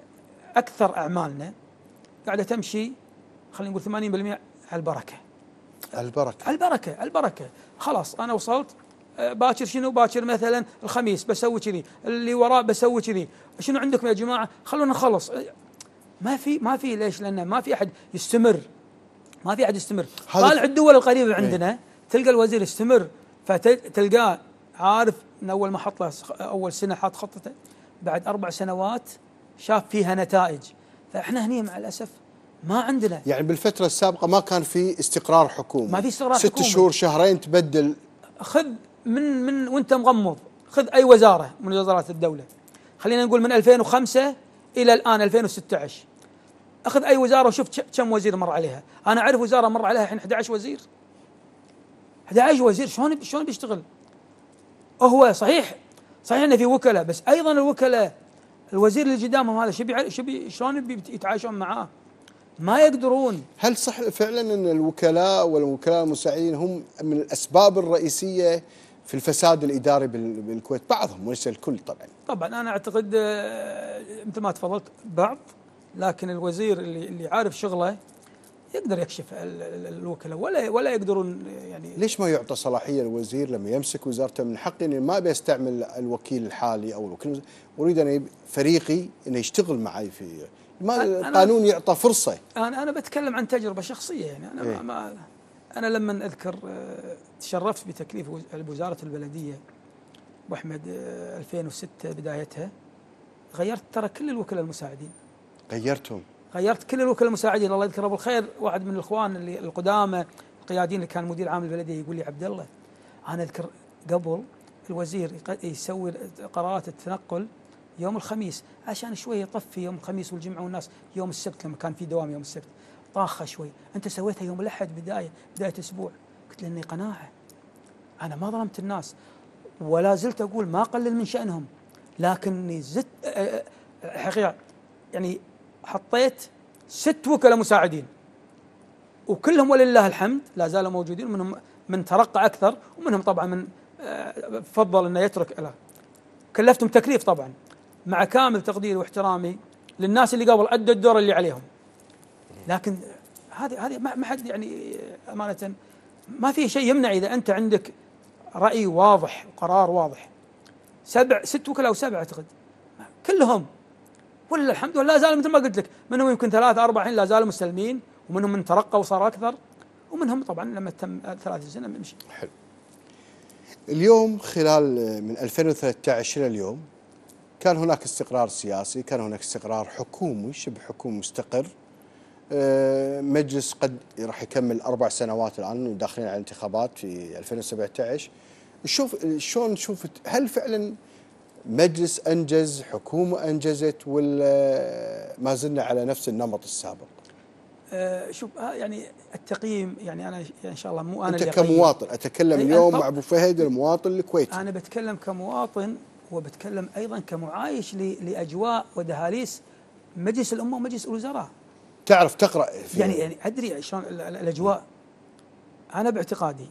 أكثر أعمالنا قاعدة تمشي خلينا نقول ثمانين بالمئة على البركة. البركة البركة البركة خلاص أنا وصلت، باكر شنو باكر مثلا الخميس بسوي كذي، اللي وراء بسوي كذي، شنو عندكم يا جماعة خلونا نخلص. ما في ما في ليش؟ لأن ما في أحد يستمر، ما في أحد يستمر. طالع الدول القريبة عندنا ايه؟ تلقى الوزير يستمر، فتلقاه عارف من أول ما حط له أول سنة حط خطته، بعد أربع سنوات شاف فيها نتائج. فإحنا هني مع الأسف ما عندنا. يعني بالفترة السابقة ما كان في استقرار حكومي، ما في استقرار ست حكومي. شهور شهرين تبدل. خذ من من وأنت مغمض، خذ أي وزارة من وزارات الدولة، خلينا نقول من ألفين وخمسة إلى الآن ألفين وستة عشر، أخذ أي وزارة وشوف كم وزير مر عليها. أنا أعرف وزارة مر عليها الحين أحد عشر وزير، أحد عشر وزير. شلون شلون بيشتغل؟ هو صحيح صحيح إنه في وكلاء، بس أيضا الوكلاء الوزير اللي قدامهم هذا شبي شبي شلون يتعايشون معاه؟ ما يقدرون. هل صح فعلا أن الوكلاء والوكلاء المساعدين هم من الأسباب الرئيسية في الفساد الإداري بالكويت؟ بعضهم وليس الكل طبعا. طبعا أنا أعتقد مثل ما تفضلت بعض، لكن الوزير اللي اللي عارف شغله يقدر يكشف الوكلاء ولا ولا يقدرون. يعني ليش ما يعطى صلاحية الوزير لما يمسك وزارته من حقه إنه ما بيستعمل الوكيل الحالي أو الوكيل، أريد أن فريقي إنه يشتغل معي في ما القانون يعطى فرصة. أنا أنا بتكلم عن تجربة شخصية يعني. أنا إيه؟ ما أنا لما أذكر تشرفت بتكليف وزارة البلدية وأحمد ألفين وستة بدايتها، غيرت ترى كل الوكلاء المساعدين. غيرتهم؟ غيرت كل الوكلاء المساعدين. الله يذكره بالخير، واحد من الإخوان اللي القدامى القياديين اللي كان مدير عام البلدية يقول لي عبد الله أنا أذكر قبل الوزير يسوي قرارات التنقل يوم الخميس عشان شوي يطفي يوم الخميس والجمعة والناس يوم السبت لما كان في دوام يوم السبت، طاخة شوي. أنت سويتها يوم الأحد بداية بداية أسبوع. قلت له إني قناعة، أنا ما ظلمت الناس ولا زلت أقول ما قلل من شأنهم، لكني زدت حقيقة يعني حطيت ست وكلاء مساعدين وكلهم ولله الحمد لا زالوا موجودين، ومنهم من ترقى أكثر ومنهم طبعا من فضل أنه يترك له. كلفتهم تكليف طبعا مع كامل تقديري واحترامي للناس اللي قبل أدوا الدور اللي عليهم، لكن هذه هذه ما حد يعني أمانة ما في شيء يمنع إذا أنت عندك رأي واضح وقرار واضح. سبع ست وكلاء أو سبع أعتقد كلهم ولله الحمد ولا زالوا مثل ما قلت لك، منهم يمكن ثلاثة أربعة لا زالوا مسلمين، ومنهم من ترقى وصار أكثر، ومنهم طبعا لما تم ثلاث سنين بنمشي. حلو. اليوم خلال من ألفين وثلاثة عشر إلى اليوم كان هناك استقرار سياسي، كان هناك استقرار حكومي شبه حكومي مستقر. مجلس قد راح يكمل أربع سنوات الآن وداخلين على انتخابات في ألفين وسبعة عشر. شوف شلون نشوف هل فعلا مجلس انجز، حكومه انجزت، ولا ما زلنا على نفس النمط السابق؟ آه شوف يعني التقييم، يعني انا ان شاء الله مو انا انت اللي كمواطن، اتكلم اليوم مع ابو فهد إيه المواطن الكويتي. انا بتكلم كمواطن، وبتكلم ايضا كمعايش لاجواء ودهاليز مجلس الامه ومجلس الوزراء. تعرف تقرا فيها. يعني يعني ادري شلون الاجواء. انا باعتقادي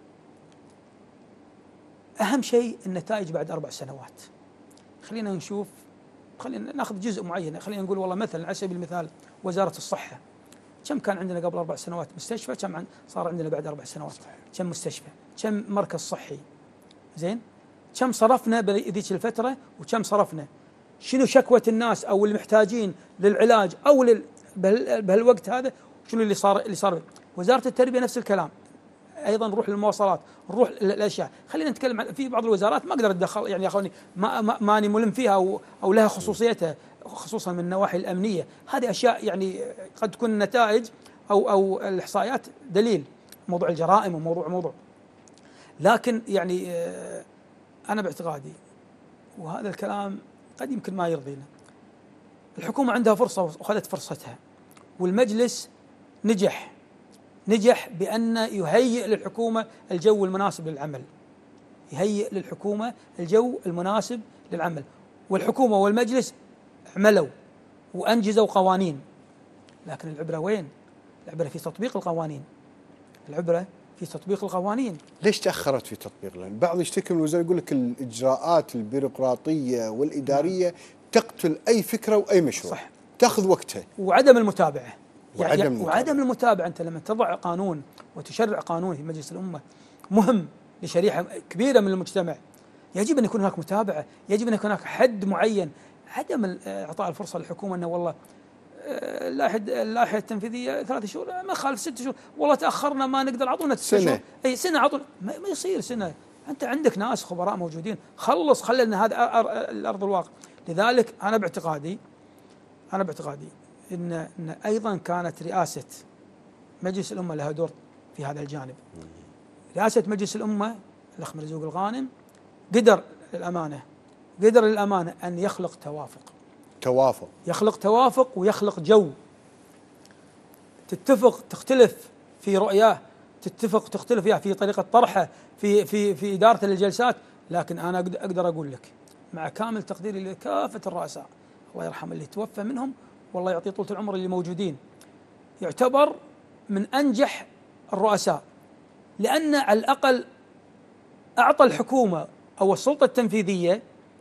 اهم شيء النتائج بعد اربع سنوات. خلينا نشوف، خلينا ناخذ جزء معين، خلينا نقول والله مثلا على سبيل المثال وزاره الصحه، كم كان عندنا قبل اربع سنوات مستشفى، كم صار عندنا بعد اربع سنوات، كم مستشفى، كم مركز صحي، زين، كم صرفنا بذيك الفتره وكم صرفنا، شنو شكوى الناس او المحتاجين للعلاج او لل بهالوقت هذا، شنو اللي صار اللي صار. وزاره التربيه نفس الكلام، ايضا نروح للمواصلات، نروح للاشياء. خلينا نتكلم عن في بعض الوزارات ما اقدر اتدخل، يعني يا اخواني ما ما ماني ملم فيها او, أو لها خصوصيتها، خصوصا من النواحي الامنيه. هذه اشياء يعني قد تكون النتائج او او الاحصائيات دليل، موضوع الجرائم وموضوع موضوع لكن يعني انا باعتقادي، وهذا الكلام قد يمكن ما يرضينا، الحكومه عندها فرصه واخذت فرصتها، والمجلس نجح نجح بأن يهيئ للحكومة الجو المناسب للعمل، يهيئ للحكومة الجو المناسب للعمل، والحكومة والمجلس عملوا وأنجزوا قوانين، لكن العبرة وين؟ العبرة في تطبيق القوانين، العبرة في تطبيق القوانين. ليش تأخرت في تطبيق؟ لأن بعض يشتكي من الوزارة يقول لك الإجراءات البيروقراطية والإدارية نعم. تقتل أي فكرة وأي مشروع، صح. تأخذ وقتها، وعدم المتابعة. وعدم, يعني المتابعة. وعدم المتابعة. أنت لما تضع قانون وتشرع قانون في مجلس الأمة مهم لشريحة كبيرة من المجتمع، يجب أن يكون هناك متابعة، يجب أن يكون هناك حد معين. عدم إعطاء الفرصة للحكومة أنه والله اللائحة اللائحة التنفيذية ثلاث شهور ما خالف ست شهور، والله تأخرنا ما نقدر، أعطونا سنة، أي سنة أعطونا، ما, ما يصير سنة. أنت عندك ناس خبراء موجودين، خلص خلي لنا هذا الأرض الواقع. لذلك أنا باعتقادي أنا باعتقادي إن, إن أيضا كانت رئاسة مجلس الأمة لها دور في هذا الجانب. رئاسة مجلس الأمة الأخ مرزوق الغانم قدر للأمانة قدر للأمانة أن يخلق توافق توافق يخلق توافق ويخلق جو، تتفق تختلف في رؤياه، تتفق تختلف يعني في طريقة طرحه، في في في إدارة الجلسات. لكن أنا أقدر أقول لك مع كامل تقديري لكافة الرؤساء الله يرحم اللي توفى منهم والله يعطيه طولة العمر اللي موجودين، يعتبر من أنجح الرؤساء، لأن على الأقل أعطى الحكومة أو السلطة التنفيذية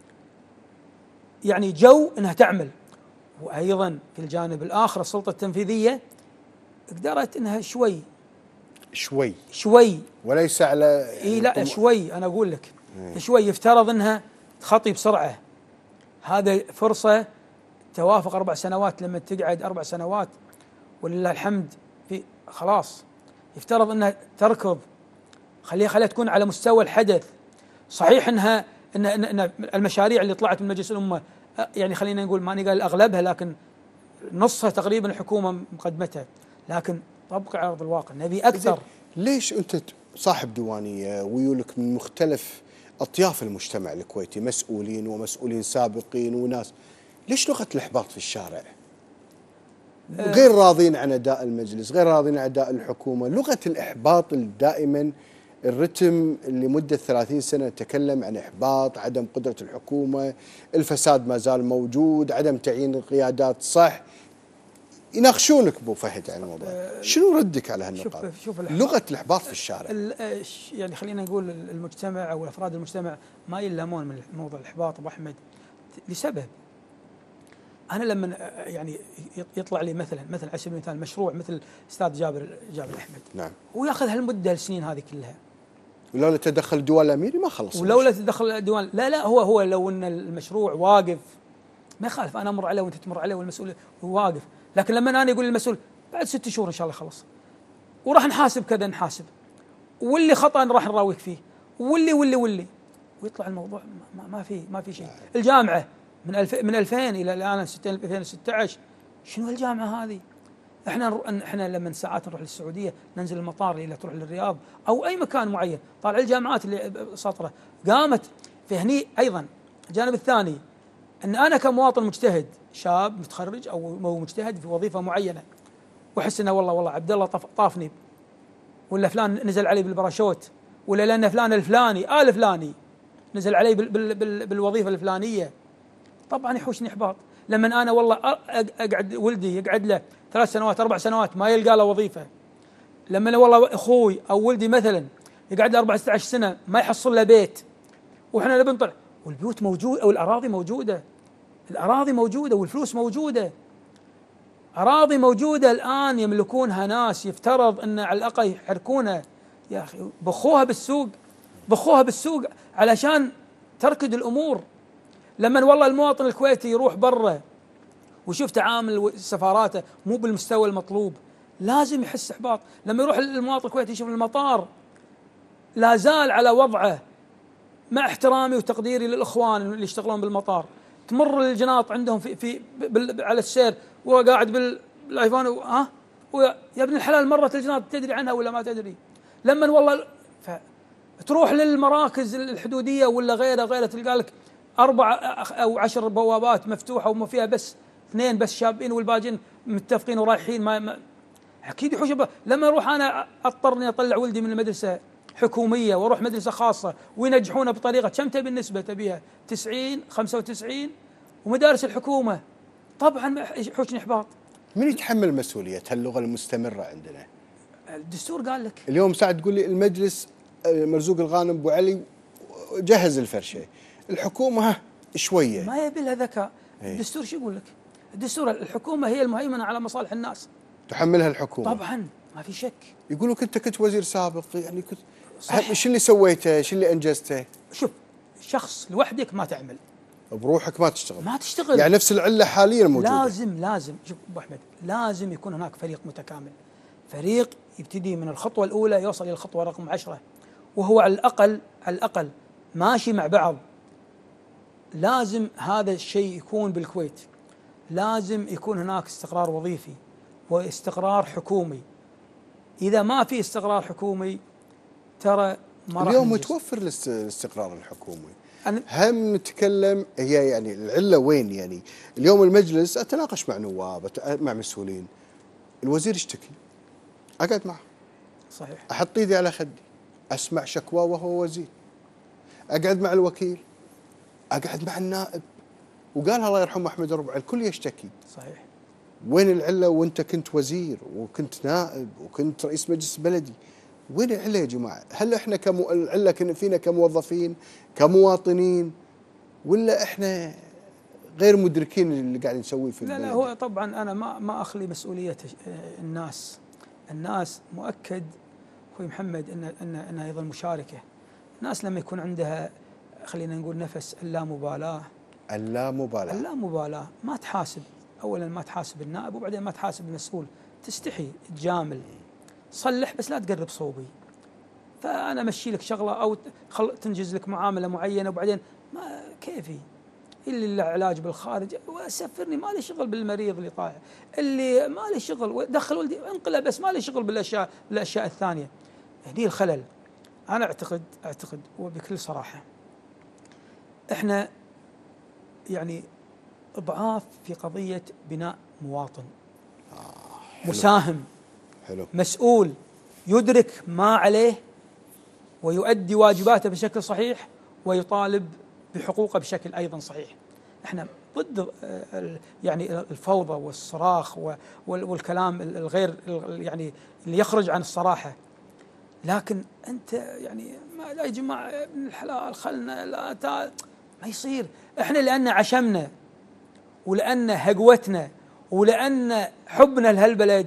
يعني جو أنها تعمل. وأيضا في الجانب الآخر السلطة التنفيذية قدرت أنها شوي شوي شوي وليس على إيه لا شوي، أنا أقول لك مم. شوي يفترض أنها تخطي بسرعة. هذا فرصة توافق أربع سنوات، لما تقعد أربع سنوات ولله الحمد في خلاص يفترض أنها تركض، خليها خليها تكون على مستوى الحدث. صحيح أنها إن, إن, إن المشاريع اللي طلعت من مجلس الأمة يعني خلينا نقول ماني قال أغلبها، لكن نصها تقريبا الحكومة مقدمتها، لكن طبق على أرض الواقع نبي أكثر. ليش أنت صاحب ديوانية ويولك من مختلف أطياف المجتمع الكويتي، مسؤولين ومسؤولين سابقين وناس، ليش لغة الإحباط في الشارع؟ غير راضين عن أداء المجلس، غير راضين عن أداء الحكومة، لغة الإحباط دائما الرتم اللي مدة ثلاثين سنة نتكلم عن إحباط، عدم قدرة الحكومة، الفساد ما زال موجود، عدم تعيين القيادات صح. يناقشونك ابو فهد عن الموضوع، شنو ردك على هالنقاط؟ شوف شوف لغة الإحباط في الشارع، يعني خلينا نقول المجتمع او افراد المجتمع ما يلامون من موضوع الإحباط ابو احمد لسبب. انا لما يعني يطلع لي مثلا مثلا على سبيل المثال مشروع مثل استاذ جابر جابر احمد، نعم، وياخذ هالمده السنين هذه كلها، ولولا تدخل الديوان الاميري ما خلص، ولولا تدخل الديوان لا لا هو هو لو ان المشروع واقف ما يخالف، انا امر عليه وانت تمر عليه والمسؤول واقف، لكن لما انا يقول للمسؤول بعد ست شهور ان شاء الله يخلص وراح نحاسب كذا نحاسب، واللي خطأ راح نراويك فيه، واللي واللي واللي ويطلع الموضوع ما, ما في ما في شيء. الجامعه من ألف من ألفين الى الان ألفين وستة عشر شنو الجامعه هذه؟ احنا احنا لما ساعات نروح للسعوديه ننزل المطار الى تروح للرياض او اي مكان معين، طالع الجامعات اللي سطره قامت في هني ايضا الجانب الثاني ان انا كمواطن مجتهد شاب متخرج او مجتهد في وظيفه معينه، واحس انه والله والله عبد الله طف طافني، ولا فلان نزل علي بالباراشوت، ولا لان فلان الفلاني ال فلاني نزل علي بال بال بال بالوظيفه الفلانيه، طبعا يحوشني احباط. لما انا والله اقعد ولدي يقعد له ثلاث سنوات اربع سنوات ما يلقى له وظيفه، لما أنا والله اخوي او ولدي مثلا يقعد له أربعة عشر سنه ما يحصل له بيت، واحنا نبي نطلع والبيوت موجوده او الاراضي موجوده، الاراضي موجوده والفلوس موجوده، اراضي موجوده الان يملكونها ناس يفترض ان على الاقل يحركونها، يا اخي بخوها بالسوق، بخوها بالسوق علشان تركد الامور. لما والله المواطن الكويتي يروح برا ويشوف تعامل سفاراته مو بالمستوى المطلوب لازم يحس احباط. لما يروح المواطن الكويتي يشوف المطار لا زال على وضعه، مع احترامي وتقديري للاخوان اللي يشتغلون بالمطار، تمر الجناط عندهم في في على السير وهو قاعد بالايفون ها يا ابن الحلال مرت الجناط تدري عنها ولا ما تدري؟ لما والله تروح للمراكز الحدوديه ولا غيرها غيرها تلقى لك اربع او عشر بوابات مفتوحه وما فيها بس اثنين بس شابين والباقيين متفقين ورايحين، ما, ما اكيد يحوش. لما اروح انا اضطرني اطلع ولدي من المدرسه حكوميه واروح مدرسه خاصه وينجحونه بطريقه كم تبي النسبه تبيها تسعين خمسة وتسعين ومدارس الحكومه، طبعا يحوشني احباط. من يتحمل مسؤوليه هاللغه المستمره عندنا؟ الدستور قال لك اليوم ساعه تقول لي المجلس مرزوق الغانم ابو علي جهز الفرشه، الحكومه شويه ما يبي لها ذكاء. الدستور شو يقول لك؟ الدستور الحكومه هي المهيمنه على مصالح الناس، تحملها الحكومه طبعا ما في شك. يقولوا انت كنت وزير سابق، يعني كنت ايش اللي سويته؟ ايش اللي انجزته؟ شوف شخص لوحدك ما تعمل، بروحك ما تشتغل ما تشتغل، يعني نفس العله حاليا موجوده. لازم لازم شوف ابو احمد، لازم يكون هناك فريق متكامل، فريق يبتدي من الخطوه الاولى يوصل الى الخطوه رقم عشرة، وهو على الاقل على الاقل ماشي مع بعض. لازم هذا الشيء يكون بالكويت، لازم يكون هناك استقرار وظيفي واستقرار حكومي. إذا ما في استقرار حكومي ترى ما راح اليوم ننجز. متوفر الاستقرار الحكومي، هم نتكلم هي يعني العله وين؟ يعني اليوم المجلس اتناقش مع نواب مع مسؤولين، الوزير يشتكي اقعد معه صحيح، احط ايدي على خدي اسمع شكواه وهو وزير، اقعد مع الوكيل، اقعد مع النائب، وقالها الله يرحمه احمد ربع الكل يشتكي. صحيح. وين العله وانت كنت وزير وكنت نائب وكنت رئيس مجلس بلدي؟ وين العله يا جماعه؟ هل احنا كم العله فينا كموظفين كمواطنين، ولا احنا غير مدركين اللي قاعد نسويه في البلد؟ لا لا هو طبعا انا ما ما اخلي مسؤوليه الناس، الناس مؤكد اخوي محمد ان ان انها ايضا مشاركه. الناس لما يكون عندها خلينا نقول نفس اللامبالاه اللامبالاه اللامبالاه ما تحاسب، اولا ما تحاسب النائب وبعدين ما تحاسب المسؤول، تستحي تجامل صلح بس لا تقرب صوبي. فانا امشي لك شغله او تنجز لك معامله معينه وبعدين ما كيفي اللي له علاج بالخارج وسفرني، ما لي شغل بالمريض اللي طالع، اللي ما لي شغل دخل ولدي انقله بس ما لي شغل بالاشياء بالاشياء الثانيه. هني الخلل. انا اعتقد اعتقد وبكل صراحه احنا يعني ضعاف في قضيه بناء مواطن آه مساهم حلو مسؤول يدرك ما عليه ويؤدي واجباته بشكل صحيح ويطالب بحقوقه بشكل ايضا صحيح. احنا ضد يعني الفوضى والصراخ والكلام الغير يعني اللي يخرج عن الصراحه، لكن انت يعني ما لا يا جماعه ابن الحلال خلنا لا تعال ما يصير. احنا لان عشمنا ولان هقوتنا ولان حبنا لهالبلد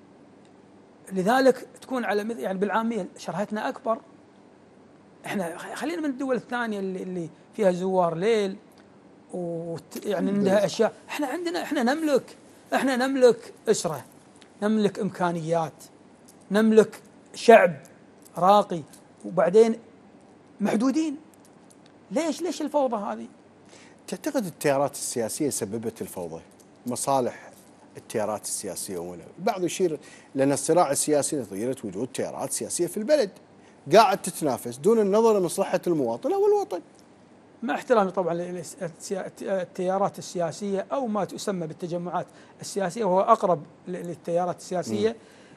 لذلك تكون على يعني بالعاميه شرهتنا اكبر. احنا خلينا من الدول الثانيه اللي, اللي فيها زوار ليل ويعني عندها اشياء، احنا عندنا احنا نملك احنا نملك اسره، نملك امكانيات، نملك شعب راقي، وبعدين محدودين. ليش ليش الفوضى هذه؟ تعتقد التيارات السياسيه سببت الفوضى؟ مصالح التيارات السياسيه ولا البعض يشير لان الصراع السياسي نظيره وجود تيارات سياسيه في البلد قاعد تتنافس دون النظر لمصلحه المواطن او الوطن. مع احترامي طبعا للتيارات السياسيه او ما تسمى بالتجمعات السياسيه، وهو اقرب للتيارات السياسيه، م.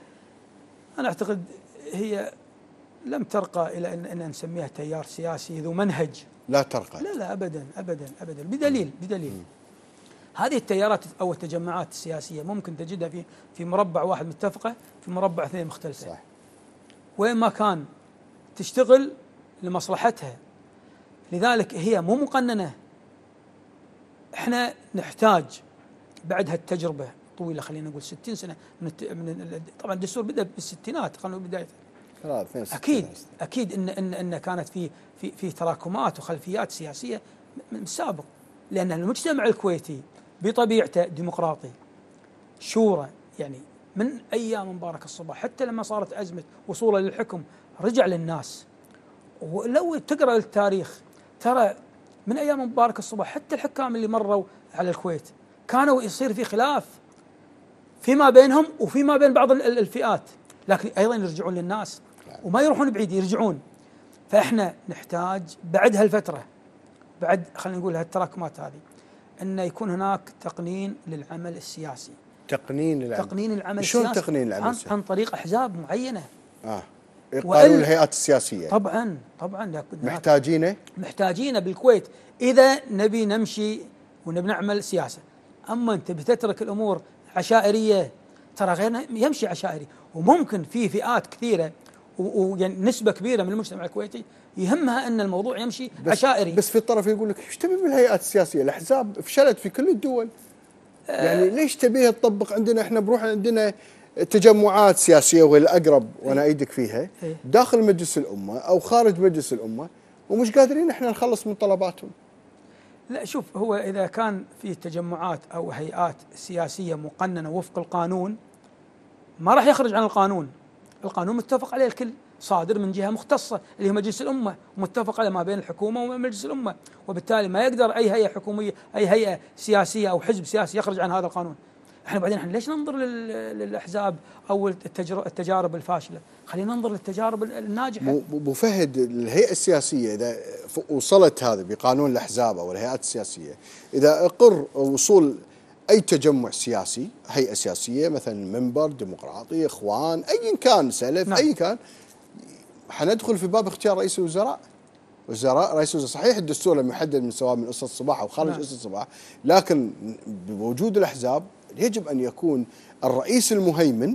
انا اعتقد هي لم ترقى الى ان, أن نسميها تيار سياسي ذو منهج. لا ترقى. لا لا ابدا ابدا ابدا بدليل بدليل م. هذه التيارات او التجمعات السياسيه ممكن تجدها في في مربع واحد متفقه، في مربع اثنين مختلفه. صح. وين ما كان تشتغل لمصلحتها، لذلك هي مو مقننه. احنا نحتاج بعد هالتجربه طويله، خلينا نقول ستين سنه من, الت... من طبعا الدستور بدا بالستينات، قانون بدايته اكيد اكيد ان ان ان كانت في في في تراكمات وخلفيات سياسيه من السابق، لان المجتمع الكويتي بطبيعته ديمقراطي شورى، يعني من ايام مبارك الصباح حتى لما صارت ازمه وصوله للحكم رجع للناس. ولو تقرا التاريخ ترى من ايام مبارك الصباح حتى الحكام اللي مروا على الكويت كانوا يصير في خلاف فيما بينهم وفيما بين بعض الفئات، لكن ايضا يرجعون للناس وما يروحون بعيد، يرجعون. فاحنا نحتاج بعد هالفتره، بعد خلينا نقول هالتراكمات هذه، ان يكون هناك تقنين للعمل السياسي. تقنين للعمل تقنين العمل شلون السياسي؟ تقنين العمل السياسي؟ عن طريق احزاب معينه. اه قانون الهيئات السياسيه. طبعا طبعا محتاجينه محتاجينه بالكويت اذا نبي نمشي ونبي نعمل سياسه. اما انت بتترك الامور عشائريه، ترى غير يمشي عشائري، وممكن في فئات كثيره ونسبه كبيره من المجتمع الكويتي يهمها ان الموضوع يمشي بس عشائري. بس في الطرف يقول لك ايش تبي بالهيئات السياسيه؟ الاحزاب فشلت في كل الدول. آه يعني ليش تبيها تطبق عندنا؟ احنا بروح عندنا تجمعات سياسيه، والاقرب وانا ايدك فيها داخل مجلس الامه او خارج مجلس الامه، ومش قادرين احنا نخلص من طلباتهم. لا شوف، هو اذا كان في تجمعات او هيئات سياسيه مقننه وفق القانون ما راح يخرج عن القانون. القانون متفق عليه الكل، صادر من جهه مختصه اللي هو مجلس الامه، ومتفق عليه ما بين الحكومه ومجلس الامه، وبالتالي ما يقدر اي هيئه حكوميه اي هيئه سياسيه او حزب سياسي يخرج عن هذا القانون. احنا بعدين احنا ليش ننظر للاحزاب او التجارب الفاشله؟ خلينا ننظر للتجارب الناجحه. ابو فهد، الهيئه السياسيه اذا وصلت هذا بقانون الاحزاب او الهيئات السياسيه، اذا اقر وصول اي تجمع سياسي، هيئه سياسيه مثلا منبر ديمقراطي، اخوان، ايا كان سلف، نعم. ايا كان، حندخل في باب اختيار رئيس الوزراء. وزراء رئيس الوزراء صحيح الدستور لم يحدد من سواء من اسره الصباح او خارج نعم. اسره الصباح، لكن بوجود الاحزاب يجب ان يكون الرئيس المهيمن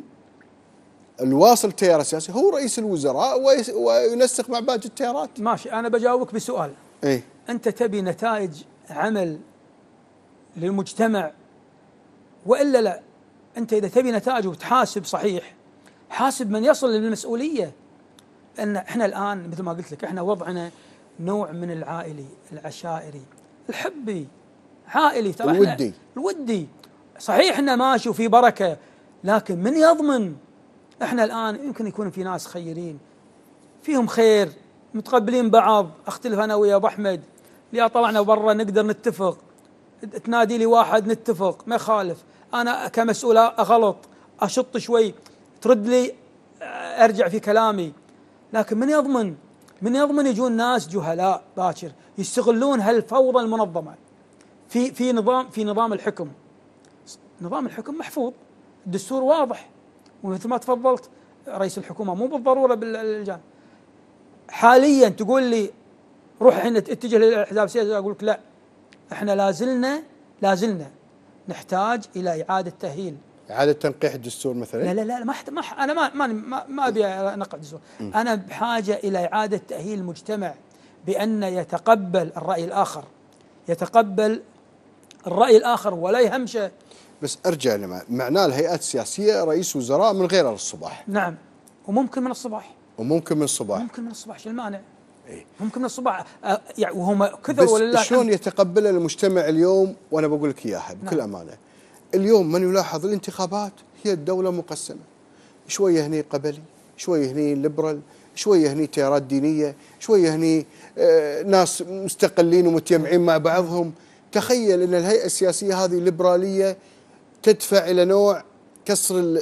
الواصل التيار السياسي هو رئيس الوزراء وينسق مع باقي التيارات. ماشي، انا بجاوبك بسؤال. ايه؟ انت تبي نتائج عمل للمجتمع والا لا؟ انت اذا تبي نتائج وتحاسب صحيح، حاسب من يصل للمسؤوليه. ان احنا الان مثل ما قلت لك احنا وضعنا نوع من العائلي العشائري الحبي عائلي، ترى الودي الودي صحيح انه ماشي وفي بركه، لكن من يضمن؟ احنا الان يمكن يكون في ناس خيرين فيهم خير متقبلين بعض، اختلف انا ويا ابو احمد، يا طلعنا برا نقدر نتفق، تنادي لي واحد نتفق ما يخالف، انا كمسؤول اغلط اشط شوي ترد لي ارجع في كلامي، لكن من يضمن؟ من يضمن يجون ناس جهلاء باكر يستغلون هالفوضى المنظمه في في نظام في نظام الحكم. نظام الحكم محفوظ، الدستور واضح، ومثل ما تفضلت رئيس الحكومه مو بالضروره باللجان. حاليا تقول لي روح الحين اتجه للاحزاب السياسيه، اقول لك لا، احنا لازلنا لازلنا نحتاج الى اعاده تاهيل، اعاده تنقيح الدستور مثلا. لا لا لا ما, ما انا ما ما, ما ابي انقح الدستور، انا بحاجه الى اعاده تاهيل المجتمع بان يتقبل الراي الاخر، يتقبل الراي الاخر ولا يهمشه. بس ارجع لما معناه الهيئات السياسيه رئيس وزراء من غير الصباح. نعم، وممكن من الصباح وممكن من الصباح ممكن من الصباح، شو المانع؟ إيه؟ ممكن من الصباح آه يعني وهم كثر ولله. بس شلون يتقبل المجتمع اليوم؟ وانا بقول لك اياها بكل نعم. امانه، اليوم من يلاحظ الانتخابات هي الدوله مقسمه، شويه هني قبلي، شويه هني ليبرال، شويه هني تيارات دينيه، شويه هني آه ناس مستقلين ومتجمعين مع بعضهم. تخيل ان الهيئه السياسيه هذه الليبراليه تدفع الى نوع كسر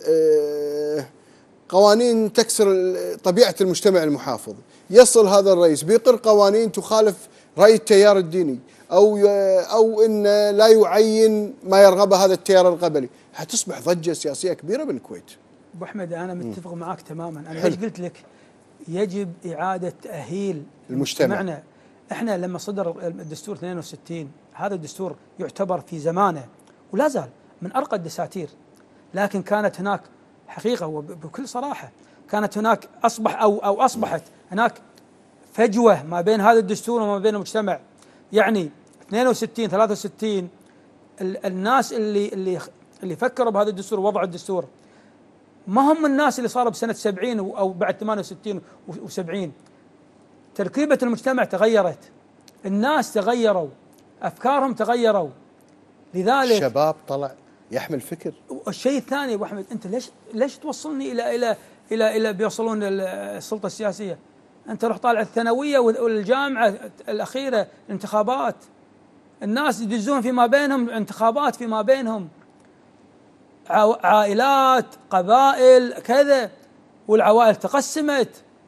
قوانين تكسر طبيعه المجتمع المحافظ. يصل هذا الرئيس بيقر قوانين تخالف رأي التيار الديني أو أو إن لا يعين ما يرغبه هذا التيار القبلي، حتصبح ضجة سياسية كبيرة بالكويت. أبو أحمد أنا متفق معك تماما. أنا ليش قلت لك يجب إعادة تأهيل المجتمع. مجتمعنا. إحنا لما صدر الدستور اثنين وستين هذا الدستور يعتبر في زمانه ولا زال من أرقى الدساتير، لكن كانت هناك حقيقة وبكل صراحة كانت هناك أصبح أو أو أصبحت هناك فجوة ما بين هذا الدستور وما بين المجتمع. يعني اثنين وستين ثلاثة وستين الناس اللي اللي اللي فكروا بهذا الدستور ووضعوا الدستور ما هم الناس اللي صاروا بسنة سبعين أو بعد ثمانية وستين وسبعين. تركيبة المجتمع تغيرت، الناس تغيروا، أفكارهم تغيروا، لذلك الشباب طلع يحمل فكر. الشيء الثاني أبو أحمد، أنت ليش ليش توصلني إلى إلى إلى إلى بيوصلون السلطة السياسية؟ أنت روح طالع الثانوية والجامعة الأخيرة الانتخابات، الناس يدزون فيما بينهم انتخابات فيما بينهم، عائلات قبائل كذا، والعوائل تقسمت،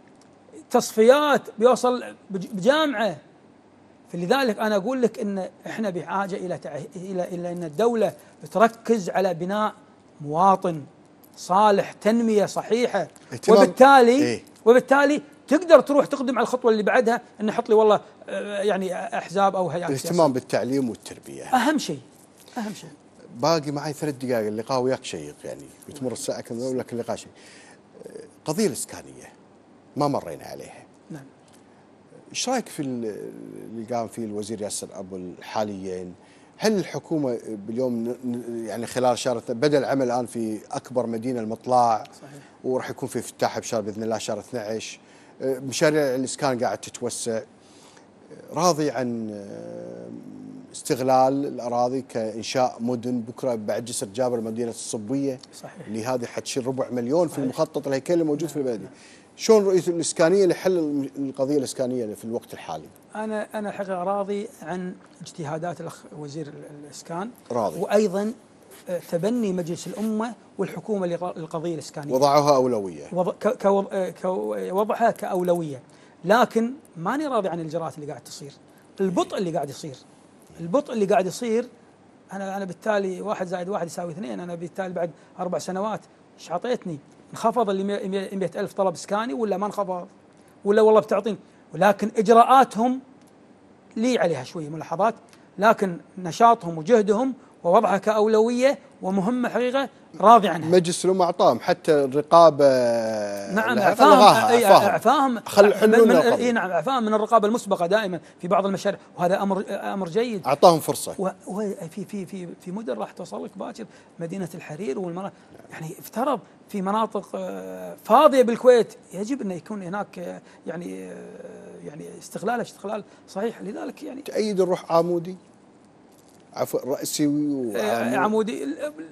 تصفيات بيوصل بجامعة. فلذلك أنا أقول لك إن إحنا بحاجة إلى إلى إلى أن الدولة تركز على بناء مواطن صالح، تنمية صحيحة، وبالتالي إيه؟ وبالتالي تقدر تروح تقدم على الخطوة اللي بعدها إن نحط لي والله يعني أحزاب أو هيئات. الاهتمام بالتعليم والتربية أهم شيء، أهم شيء. باقي معي ثلاث دقائق، اللقاء وياك شيق يعني بتمر الساعة كم أقول لك اللقاء شيق. قضية الإسكانية ما مرينا عليها. نعم. ايش رايك في اللي قام فيه الوزير ياسر ابو حاليا؟ هل الحكومه باليوم يعني خلال شهر بدا العمل الان في اكبر مدينه المطلع؟ صحيح. وراح يكون في افتتاح بشهر باذن الله شهر اثني عشر. مشاريع الاسكان قاعد تتوسع. راضي عن استغلال الاراضي كانشاء مدن؟ بكره بعد جسر جابر مدينه الصبيه. صحيح. اللي هذه حتشيل ربع مليون. صحيح. في المخطط الهيكلي الموجود في البلديه. شلون رؤية الإسكانية لحل القضية الإسكانية في الوقت الحالي؟ أنا أنا الحقيقة راضي عن اجتهادات الأخ وزير الإسكان. راضي. وأيضا تبني مجلس الأمة والحكومة للقضية الإسكانية. وضعها أولوية. وضعها كأولوية، لكن ماني راضي عن الإجراءات اللي قاعد تصير، البطء اللي قاعد يصير، البطء اللي قاعد يصير. أنا أنا بالتالي واحد زائد واحد يساوي اثنين. أنا بالتالي بعد أربع سنوات إيش عطيتني؟ انخفض اللي مئة ألف طلب إسكاني ولا ما انخفض؟ ولا والله بتعطين؟ ولكن إجراءاتهم لي عليها شوية ملاحظات، لكن نشاطهم وجهدهم ووضعها كأولوية ومهمة حقيقة راضي عنها. مجلس الأمة أعطاهم حتى الرقابة. نعم أعفاهم، أعفاهم حلون نعم أعفاهم من الرقابة المسبقة دائما في بعض المشاريع، وهذا أمر أمر جيد. أعطاهم فرصة. وفي في في في مدن راح توصل لك باكر، مدينة الحرير والمناطق يعني افترض في مناطق فاضية بالكويت يجب أن يكون هناك يعني يعني استغلال استغلال صحيح. لذلك يعني تأيد الروح عمودي عفوا رئيسي وعمودي عمودي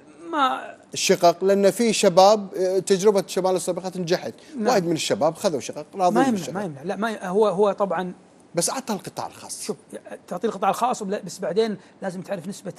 ما الشقق، لأن في شباب تجربة شمال السابقات نجحت. نعم. وايد من الشباب خذوا شقق راضيين بالشقق. ما يمنع، لا ما هو هو طبعا، بس أعطى القطاع الخاص. شوف تعطي القطاع الخاص بس بعدين لازم تعرف نسبة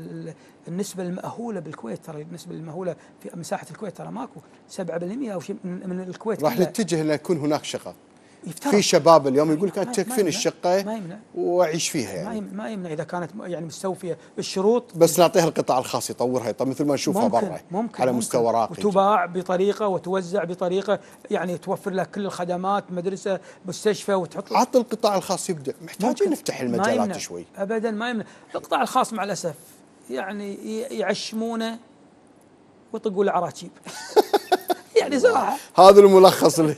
النسبة المأهولة بالكويت. ترى النسبة المأهولة في مساحة الكويت ترى ماكو سبعة بالمئة أو شيء من الكويت. راح نتجه أن يكون هناك شقق. يفترض. في شباب اليوم يقول لك تكفيني الشقة ما يمنع وأعيش فيها يعني. ما يمنع, ما يمنع إذا كانت يعني مستوفية الشروط، بس نعطيها القطاع الخاص يطورها. طب مثل ما نشوفها برا على مستوى راقي، وتباع بطريقة وتوزع بطريقة يعني توفر لك كل الخدمات، مدرسة مستشفى، وتحط. عط القطاع الخاص يبدأ. محتاجين نفتح المجالات شوي. أبدا ما يمنع. القطاع الخاص مع الأسف يعني يعشمونه ويطقوا له عراكيب. يعني صراحة هذا الملخص اللي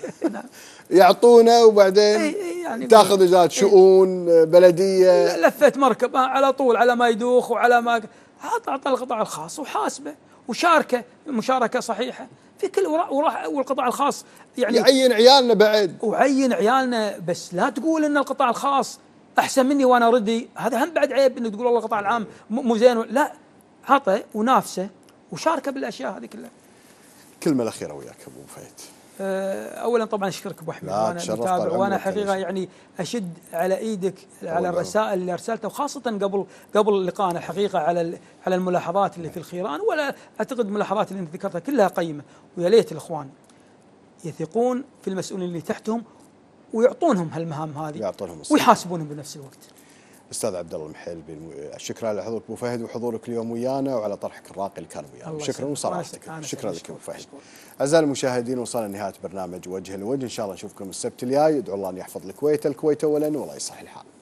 يعطونا وبعدين يعني تاخذ إجراءات شؤون بلدية، لفة مركب على طول على ما يدوخ وعلى ما عط عط القطاع الخاص وحاسبه وشاركه مشاركة صحيحة في كل وراح. والقطاع الخاص يعني يعين عيالنا بعد، وعين عيالنا، بس لا تقول ان القطاع الخاص احسن مني وانا ردي. هذا هم بعد عيب انك تقول والله القطاع العام مو زين. لا، عطه ونافسه وشاركه بالاشياء هذه كلها. كلمة الأخيرة وياك أبو فهد. اولا طبعا اشكرك ابو احمد، وانا متابع وانا حقيقه يعني اشد على ايدك على الرسائل اللي ارسلتها، وخاصه قبل قبل لقائنا الحقيقه على على الملاحظات اللي في الخيران. ولا اعتقد الملاحظات اللي انت ذكرتها كلها قيمه، ويا ليت الاخوان يثقون في المسؤولين اللي تحتهم ويعطونهم هالمهام هذه، يعطونهم ويحاسبونهم بنفس الوقت. استاذ عبد الله المحيلبي، الشكر على حضورك ابو فهد وحضورك اليوم ويانا وعلى طرحك الراقي اللي كان ويانا، شكرا وصراحتك. شكرا لك ابو فهد. اعزائي المشاهدين، وصلنا لنهايه برنامج وجه لوجه، ان شاء الله نشوفكم السبت الجاي. ادعو الله ان يحفظ الكويت، الكويت اولا والله يصلح الحال.